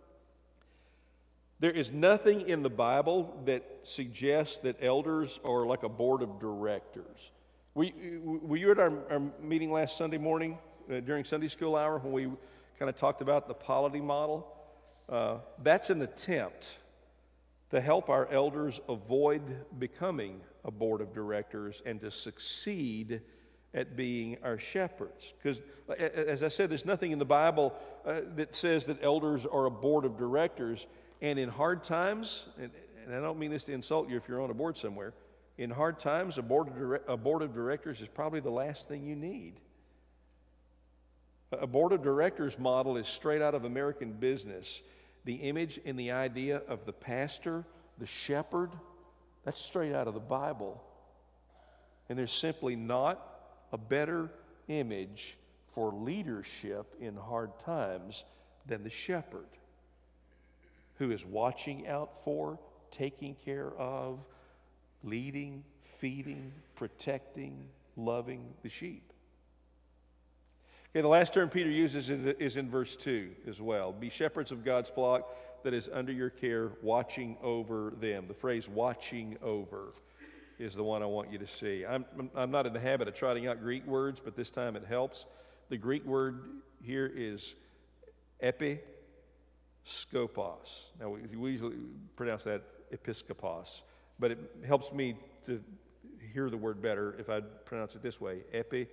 There is nothing in the Bible that suggests that elders are like a board of directors. Were, were you at our, our meeting last Sunday morning uh, during Sunday school hour when we kind of talked about the polity model? Uh, that's an attempt to help our elders avoid becoming a board of directors and to succeed at being our shepherds. Because, as I said, there's nothing in the Bible uh, that says that elders are a board of directors. And in hard times, and, and I don't mean this to insult you if you're on a board somewhere, in hard times, a board of, dire- a board of directors is probably the last thing you need. A board of directors model is straight out of American business. The image and the idea of the pastor, the shepherd, that's straight out of the Bible. And there's simply not a better image for leadership in hard times than the shepherd, who is watching out for, taking care of, leading, feeding, protecting, loving the sheep. Okay, the last term Peter uses is in verse two as well. Be shepherds of God's flock that is under your care, watching over them. The phrase watching over. is the one I want you to see. I'm, I'm not in the habit of trotting out Greek words, but this time it helps. The Greek word here is episkopos. Now, we, we usually pronounce that episkopos, but it helps me to hear the word better if I pronounce it this way,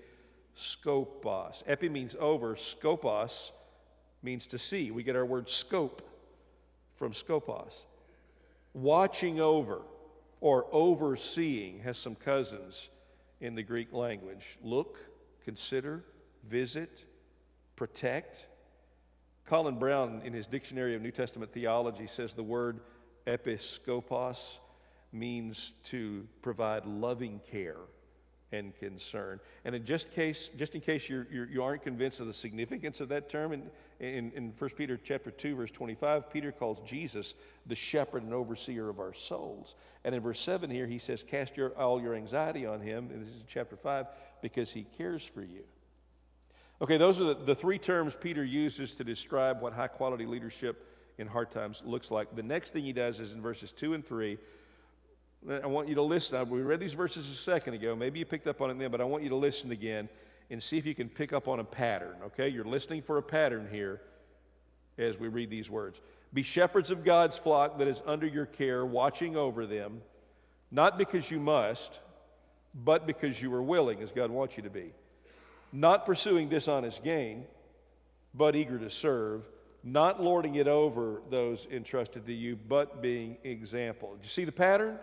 episkopos. Epi means over, skopos means to see. We get our word scope from skopos. Watching over or overseeing has some cousins in the Greek language. Look, consider, visit, protect. Colin Brown, in his Dictionary of New Testament Theology, says the word episkopos means to provide loving care and concern. And in just case, just in case you're, you're, you aren't convinced of the significance of that term, in, in, in First Peter chapter two, verse twenty-five, Peter calls Jesus the shepherd and overseer of our souls. And in verse seven here, he says, cast your, all your anxiety on him, and this is chapter five, because he cares for you. Okay, those are the, the three terms Peter uses to describe what high-quality leadership in hard times looks like. The next thing he does is in verses two and three, I want you to listen. We read these verses a second ago. Maybe you picked up on it then, but I want you to listen again and see if you can pick up on a pattern, okay? You're listening for a pattern here as we read these words. Be shepherds of God's flock that is under your care, watching over them, not because you must, but because you are willing, as God wants you to be. Not pursuing dishonest gain, but eager to serve, not lording it over those entrusted to you, but being example. Do you see the pattern?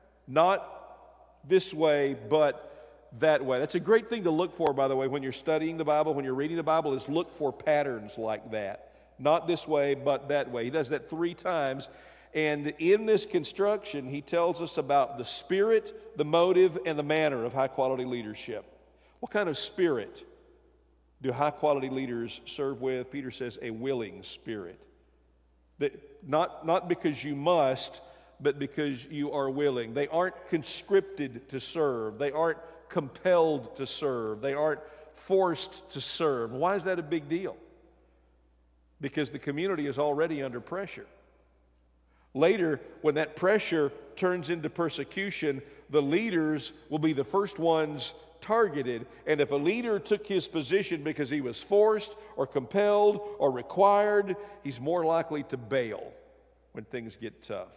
Not this way, but that way. That's a great thing to look for, by the way, when you're studying the Bible, when you're reading the Bible, is look for patterns like that. Not this way, but that way. He does that three times. And in this construction, he tells us about the spirit, the motive, and the manner of high-quality leadership. What kind of spirit do high-quality leaders serve with? Peter says, a willing spirit. That not, not because you must, but because you are willing. They aren't conscripted to serve. They aren't compelled to serve. They aren't forced to serve. Why is that a big deal? Because the community is already under pressure. Later, when that pressure turns into persecution, the leaders will be the first ones targeted. And if a leader took his position because he was forced or compelled or required, he's more likely to bail when things get tough.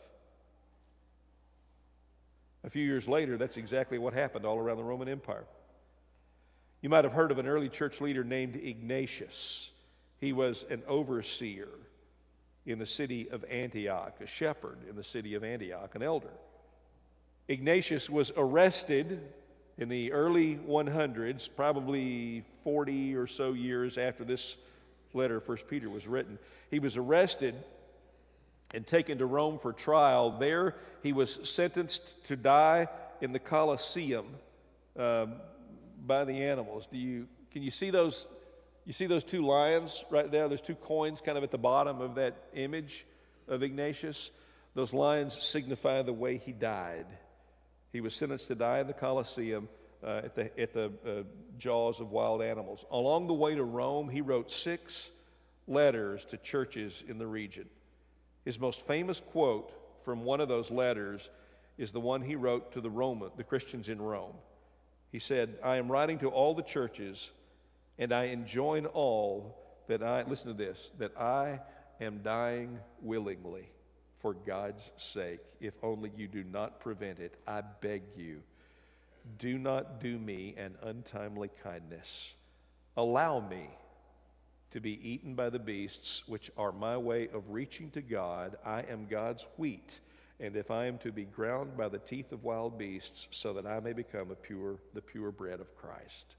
A few years later, that's exactly what happened all around the Roman Empire. You might have heard of an early church leader named Ignatius. He was an overseer in the city of Antioch, a shepherd in the city of Antioch, an elder. Ignatius was arrested in the early one hundreds, probably forty or so years after this letter of First Peter was written. He was arrested and taken to Rome for trial. There he was sentenced to die in the Colosseum um, by the animals. Do you can you see those? You see those two lions right there? There's two coins kind of at the bottom of that image of Ignatius. Those lions signify the way he died. He was sentenced to die in the Colosseum uh, at the, at the uh, jaws of wild animals. Along the way to Rome, he wrote six letters to churches in the region. His most famous quote from one of those letters is the one he wrote to the Roman, the Christians in Rome. He said, I am writing to all the churches, and I enjoin all that I, listen to this, that I am dying willingly for God's sake, if only you do not prevent it. I beg you, do not do me an untimely kindness. Allow me to be eaten by the beasts, which are my way of reaching to God. I am God's wheat, and if I am to be ground by the teeth of wild beasts, so that I may become a pure, the pure bread of Christ.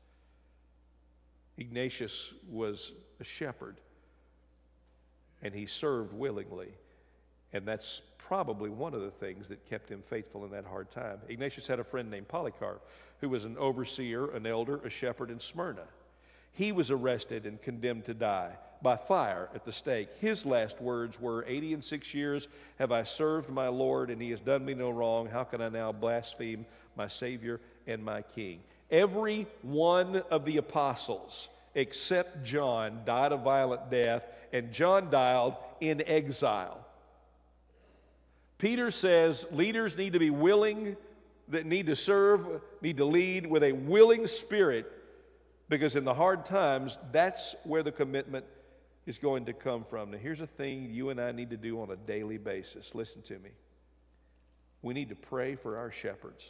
Ignatius was a shepherd, and he served willingly, and that's probably one of the things that kept him faithful in that hard time. Ignatius had a friend named Polycarp, who was an overseer, an elder, a shepherd in Smyrna. He was arrested and condemned to die by fire at the stake. His last words were, eighty and six years have I served my Lord, and he has done me no wrong. How can I now blaspheme my Savior and my King? Every one of the apostles, except John, died a violent death, and John died in exile. Peter says leaders need to be willing, that need to serve, need to lead with a willing spirit, because in the hard times, that's where the commitment is going to come from. Now, here's a thing you and I need to do on a daily basis. Listen to me. We need to pray for our shepherds.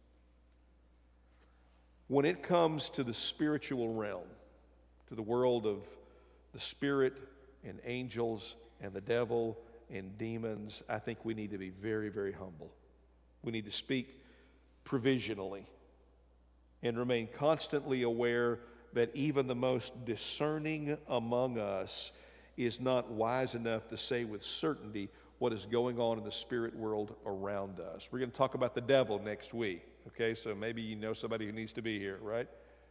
When it comes to the spiritual realm, to the world of the spirit and angels and the devil and demons, I think we need to be very, very humble. We need to speak provisionally and remain constantly aware that even the most discerning among us is not wise enough to say with certainty what is going on in the spirit world around us. We're going to talk about the devil next week, okay? So maybe you know somebody who needs to be here, right?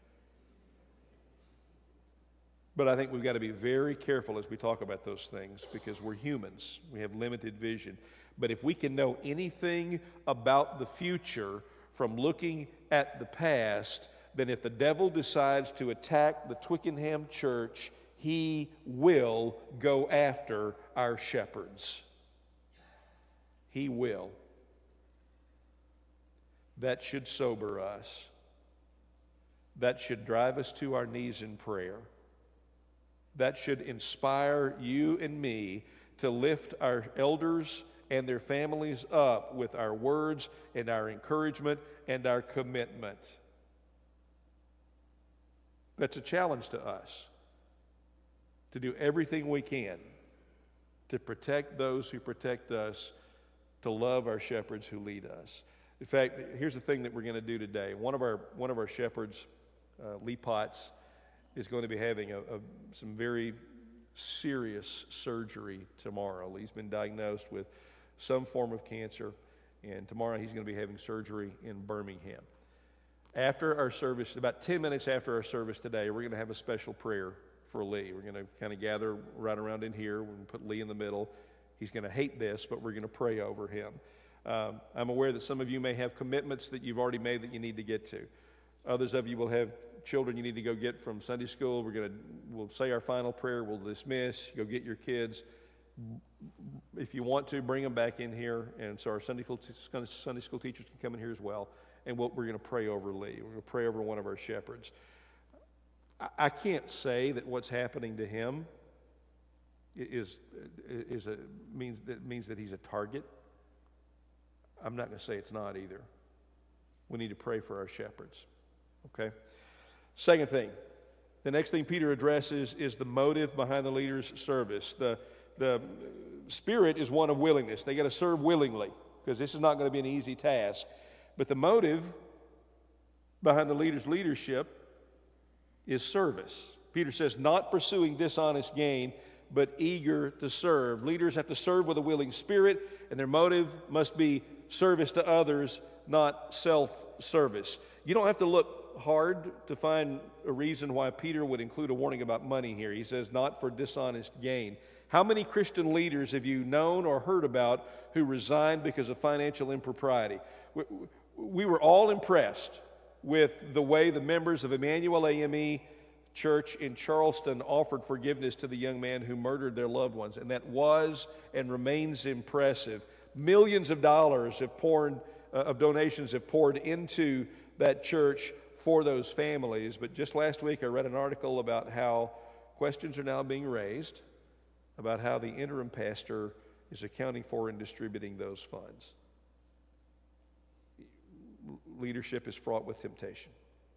But I think we've got to be very careful as we talk about those things, because we're humans. We have limited vision. But if we can know anything about the future from looking at the past, then if the devil decides to attack the Twickenham church, he will go after our shepherds. He will. That should sober us. That should drive us to our knees in prayer. That should inspire you and me to lift our elders and their families up with our words and our encouragement and our commitment. That's a challenge to us, to do everything we can to protect those who protect us, to love our shepherds who lead us. In fact, here's the thing that we're going to do today. One of our one of our shepherds, uh, Lee Potts, is going to be having a, a, some very serious surgery tomorrow. Lee's been diagnosed with some form of cancer, and tomorrow he's going to be having surgery in Birmingham. After our service, about ten minutes after our service today, we're going to have a special prayer for Lee. We're going to kind of gather right around in here. We're going to put Lee in the middle. He's going to hate this, but we're going to pray over him. Um, I'm aware that some of you may have commitments that you've already made that you need to get to. Others of you will have children you need to go get from Sunday school. We're going to, we'll say our final prayer. We'll dismiss. Go get your kids. If you want to, bring them back in here. And so our Sunday school, Sunday school teachers can come in here as well. And we'll, we're going to pray over Lee. We're going to pray over one of our shepherds. I, I can't say that what's happening to him is, is a, means, that means that he's a target. I'm not going to say it's not either. We need to pray for our shepherds. Okay? Second thing, the next thing Peter addresses is the motive behind the leader's service. The, the spirit is one of willingness. They got to serve willingly, because this is not going to be an easy task. But the motive behind the leader's leadership is service. Peter says, not pursuing dishonest gain, but eager to serve. Leaders have to serve with a willing spirit, and their motive must be service to others, not self-service. You don't have to look hard to find a reason why Peter would include a warning about money here. He says, not for dishonest gain. How many Christian leaders have you known or heard about who resigned because of financial impropriety? We, we were all impressed with the way the members of Emmanuel A M E Church in Charleston offered forgiveness to the young man who murdered their loved ones, and that was and remains impressive. Millions of dollars have poured, uh, of donations have poured into that church for those families. But just last week I read an article about how questions are now being raised about how the interim pastor is accounting for and distributing those funds. Leadership is fraught with temptation.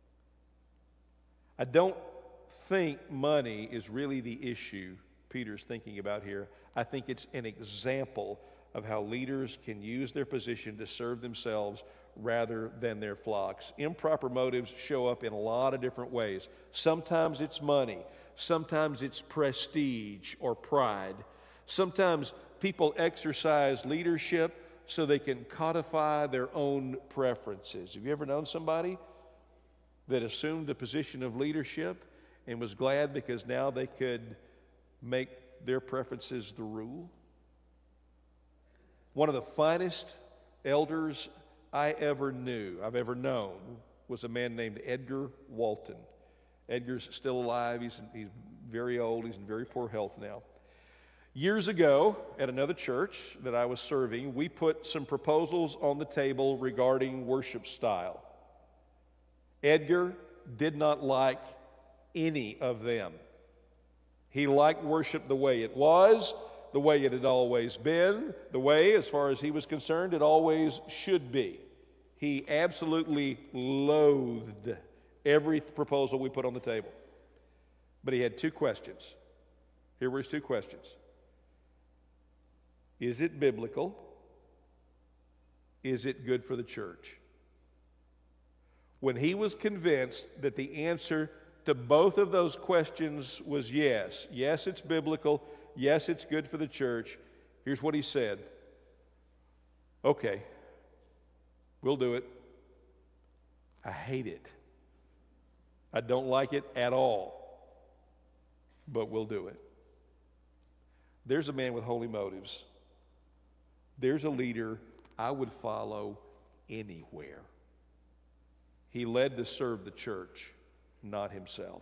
I don't think money is really the issue Peter's thinking about here. I think it's an example of how leaders can use their position to serve themselves rather than their flocks. Improper motives show up in a lot of different ways. Sometimes it's money. Sometimes it's prestige or pride. Sometimes people exercise leadership so they can codify their own preferences. Have you ever known somebody that assumed a position of leadership and was glad because now they could make their preferences the rule? One of the finest elders I ever knew, I've ever known, was a man named Edgar Walton. Edgar's still alive. He's, he's very old. He's in very poor health now. Years ago, at another church that I was serving, we put some proposals on the table regarding worship style. Edgar did not like any of them. He liked worship the way it was, the way it had always been, the way, as far as he was concerned, it always should be. He absolutely loathed every proposal we put on the table. But he had two questions. Here were his two questions. Is it biblical? Is it good for the church? When he was convinced that the answer to both of those questions was yes, yes, it's biblical, yes, it's good for the church, here's what he said. Okay, we'll do it. I hate it. I don't like it at all, but we'll do it. There's a man with holy motives. There's a leader I would follow anywhere. He led to serve the church, not himself.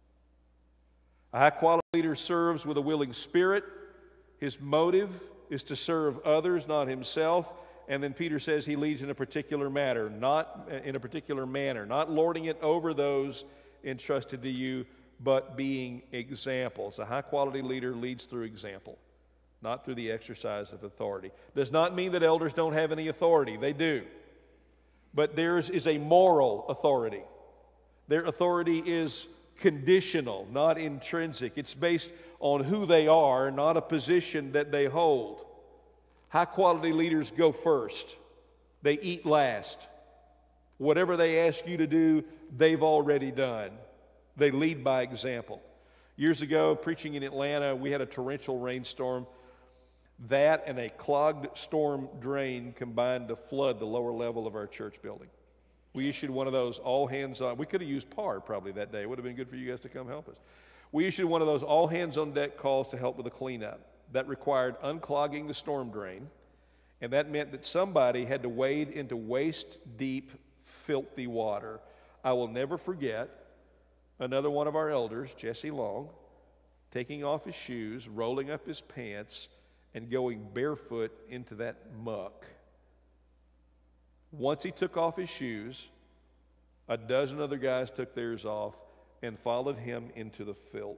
A high-quality leader serves with a willing spirit. His motive is to serve others, not himself. And then Peter says he leads in a particular matter, not in a particular manner, not lording it over those entrusted to you, but being examples. A high-quality leader leads through example, not through the exercise of authority. Does not mean that elders don't have any authority. They do. But theirs is a moral authority. Their authority is conditional, not intrinsic. It's based on who they are, not a position that they hold. High-quality leaders go first. They eat last. Whatever they ask you to do, they've already done. They lead by example. Years ago, preaching in Atlanta, we had a torrential rainstorm. That and a clogged storm drain combined to flood the lower level of our church building. We issued one of those all hands on, we could have used P A R probably that day. It would have been good for you guys to come help us. We issued one of those all hands on deck calls to help with the cleanup. That required unclogging the storm drain, and that meant that somebody had to wade into waist-deep, filthy water. I will never forget another one of our elders, Jesse Long, taking off his shoes, rolling up his pants, and going barefoot into that muck. Once he took off his shoes, a dozen other guys took theirs off and followed him into the filth.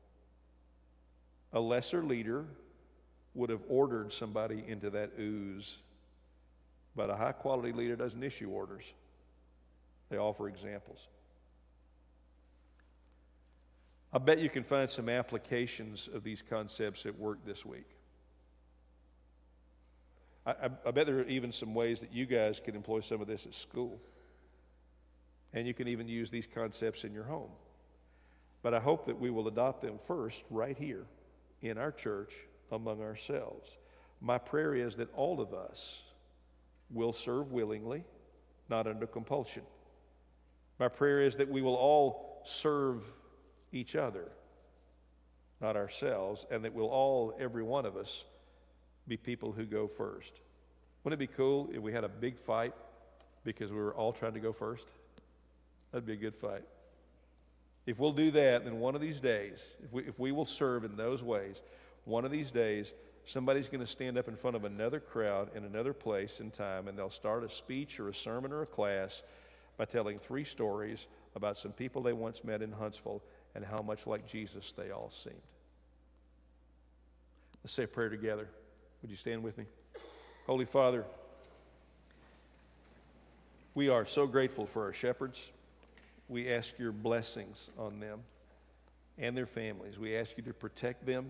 A lesser leader would have ordered somebody into that ooze, but a high-quality leader doesn't issue orders. They offer examples. I bet you can find some applications of these concepts at work this week. I, I, I bet there are even some ways that you guys can employ some of this at school. And you can even use these concepts in your home. But I hope that we will adopt them first right here in our church among ourselves. My prayer is that all of us will serve willingly, not under compulsion. My prayer is that we will all serve each other, not ourselves, and that we'll all, every one of us, be people who go first. Wouldn't it be cool if we had a big fight because we were all trying to go first? That'd be a good fight. If we'll do that, then one of these days, if we, if we will serve in those ways, one of these days, somebody's going to stand up in front of another crowd in another place and time, and they'll start a speech or a sermon or a class by telling three stories about some people they once met in Huntsville and how much like Jesus they all seemed. Let's say a prayer together. Would you stand with me? Holy Father, we are so grateful for our shepherds. We ask your blessings on them and their families. We ask you to protect them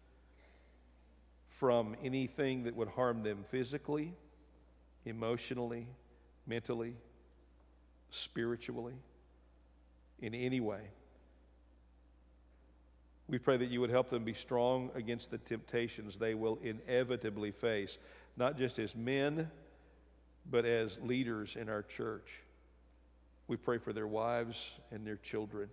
from anything that would harm them physically, emotionally, mentally, spiritually, in any way. We pray that you would help them be strong against the temptations they will inevitably face, not just as men, but as leaders in our church. We pray for their wives and their children.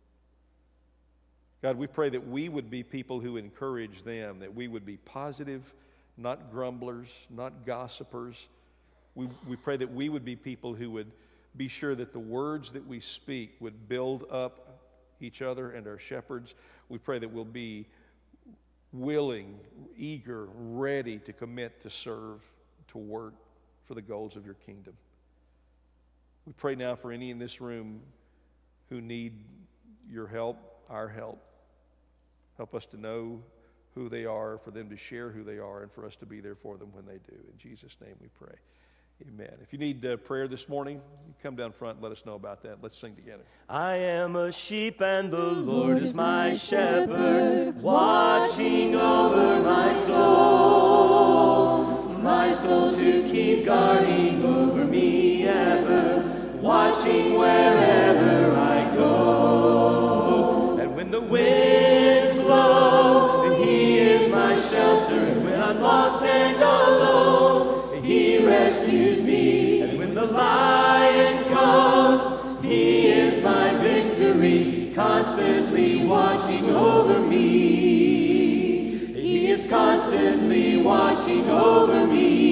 God, we pray that we would be people who encourage them, that we would be positive, not grumblers, not gossipers. We, we pray that we would be people who would be sure that the words that we speak would build up each other and our shepherds. We pray that we'll be willing, eager, ready to commit to serve, to work for the goals of your kingdom. We pray now for any in this room who need your help, our help. Help us to know who they are, for them to share who they are, and for us to be there for them when they do. In Jesus' name we pray. Amen. If you need uh, prayer this morning, you come down front and let us know about that. Let's sing together. I am a sheep and the Lord is my shepherd, watching over my soul. My soul to keep guarding over me ever, watching wherever I go. And when the winds blow, then He is my shelter. And when I'm lost and alone, He rescues me. And when the lion comes, He is my victory, constantly watching over me. He is constantly watching over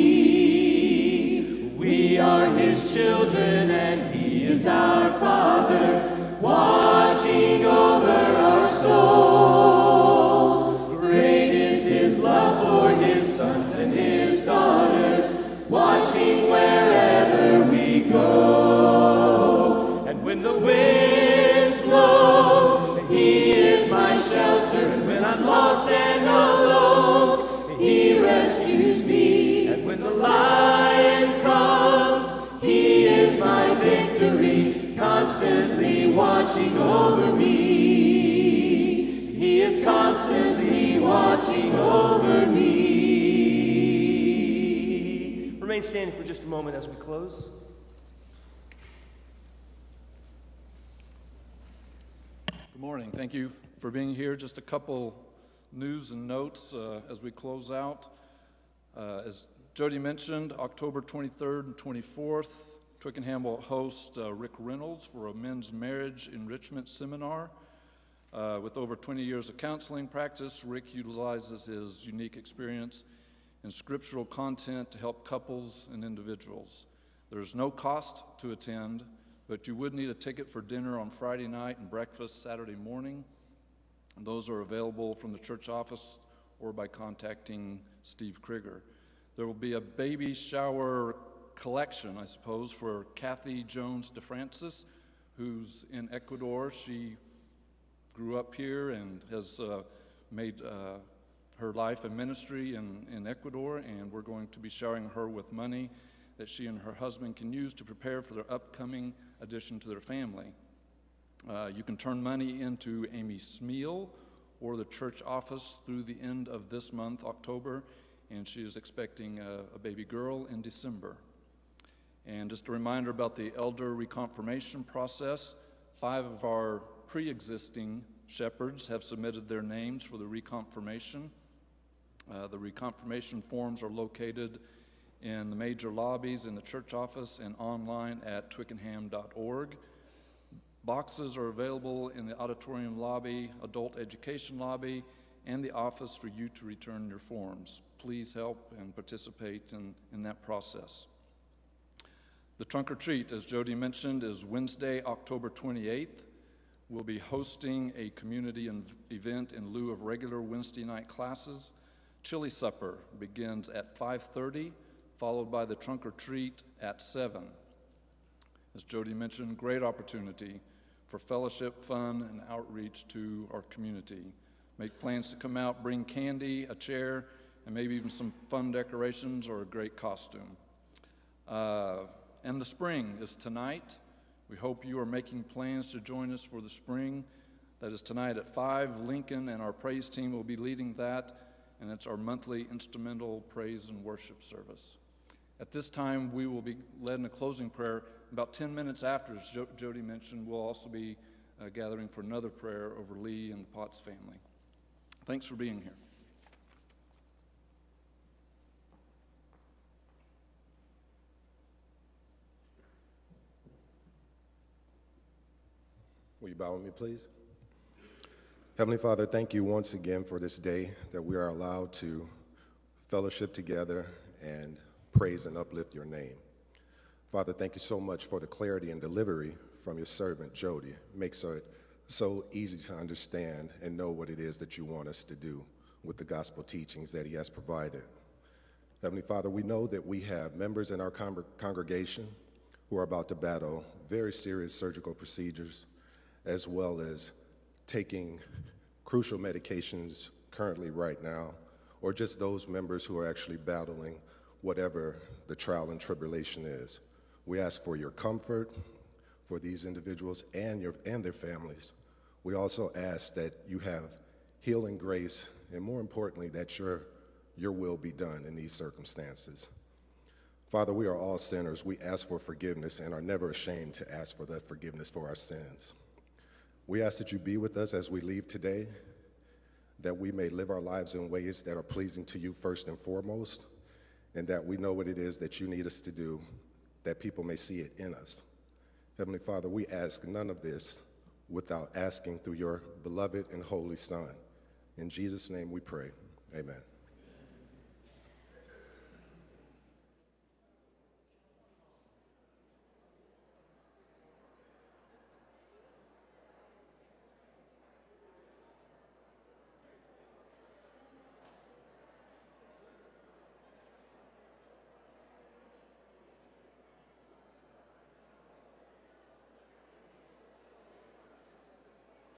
me. We are His children and He is our Father, watching over our soul. Great is His love for His sons and His daughters, watching wherever we go. And when the winds blow, He is my shelter. And when I'm lost and alone, He rescues me. And when the lion comes, He is my victory, constantly watching over me. He is constantly watching over me. Remain standing for just a moment as we close. Good morning. Thank you for being here. Just a couple news and notes uh, as we close out. Uh, as Jody mentioned, October twenty-third and twenty-fourth, Twickenham will host uh, Rick Reynolds for a men's marriage enrichment seminar. Uh, with over twenty years of counseling practice, Rick utilizes his unique experience in scriptural content to help couples and individuals. There's no cost to attend, but you would need a ticket for dinner on Friday night and breakfast Saturday morning. And those are available from the church office or by contacting Steve Krieger. There will be a baby shower collection, I suppose, for Kathy Jones DeFrancis, who's in Ecuador. She grew up here and has uh, made uh, her life a ministry in, in Ecuador, and we're going to be showering her with money that she and her husband can use to prepare for their upcoming addition to their family. Uh, you can turn money into Amy Smeal or the church office through the end of this month, October, and she is expecting a, a baby girl in December. And just a reminder about the elder reconfirmation process. Five of our pre-existing shepherds have submitted their names for the reconfirmation. Uh, the reconfirmation forms are located in the major lobbies in the church office and online at twickenham dot org. Boxes are available in the auditorium lobby, adult education lobby, and the office for you to return your forms. Please help and participate in, in that process. The trunk or treat, as Jody mentioned, is Wednesday, October twenty-eighth. We'll be hosting a community event in lieu of regular Wednesday night classes. Chili supper begins at five thirty, followed by the trunk or treat at seven. As Jody mentioned, great opportunity for fellowship, fun, and outreach to our community. Make plans to come out, bring candy, a chair, and maybe even some fun decorations or a great costume. Uh, and the spring is tonight. We hope you are making plans to join us for the spring. That is tonight at five. Lincoln and our praise team will be leading that, and it's our monthly instrumental praise and worship service. At this time, we will be led in a closing prayer. About ten minutes after, as jo- Jody mentioned, we'll also be uh, gathering for another prayer over Lee and the Potts family. Thanks for being here. Will you bow with me, please? Heavenly Father, thank you once again for this day that we are allowed to fellowship together and praise and uplift your name. Father, thank you so much for the clarity and delivery from your servant, Jody. It makes it so easy to understand and know what it is that you want us to do with the gospel teachings that he has provided. Heavenly Father, we know that we have members in our con- congregation who are about to battle very serious surgical procedures, as well as taking crucial medications currently right now, or just those members who are actually battling whatever the trial and tribulation is. We ask for your comfort for these individuals and, your, and their families. We also ask that you have healing grace, and more importantly, that your, your will be done in these circumstances. Father, we are all sinners. We ask for forgiveness and are never ashamed to ask for that forgiveness for our sins. We ask that you be with us as we leave today, that we may live our lives in ways that are pleasing to you first and foremost, and that we know what it is that you need us to do, that people may see it in us. Heavenly Father, we ask none of this without asking through your beloved and holy Son. In Jesus' name we pray, amen.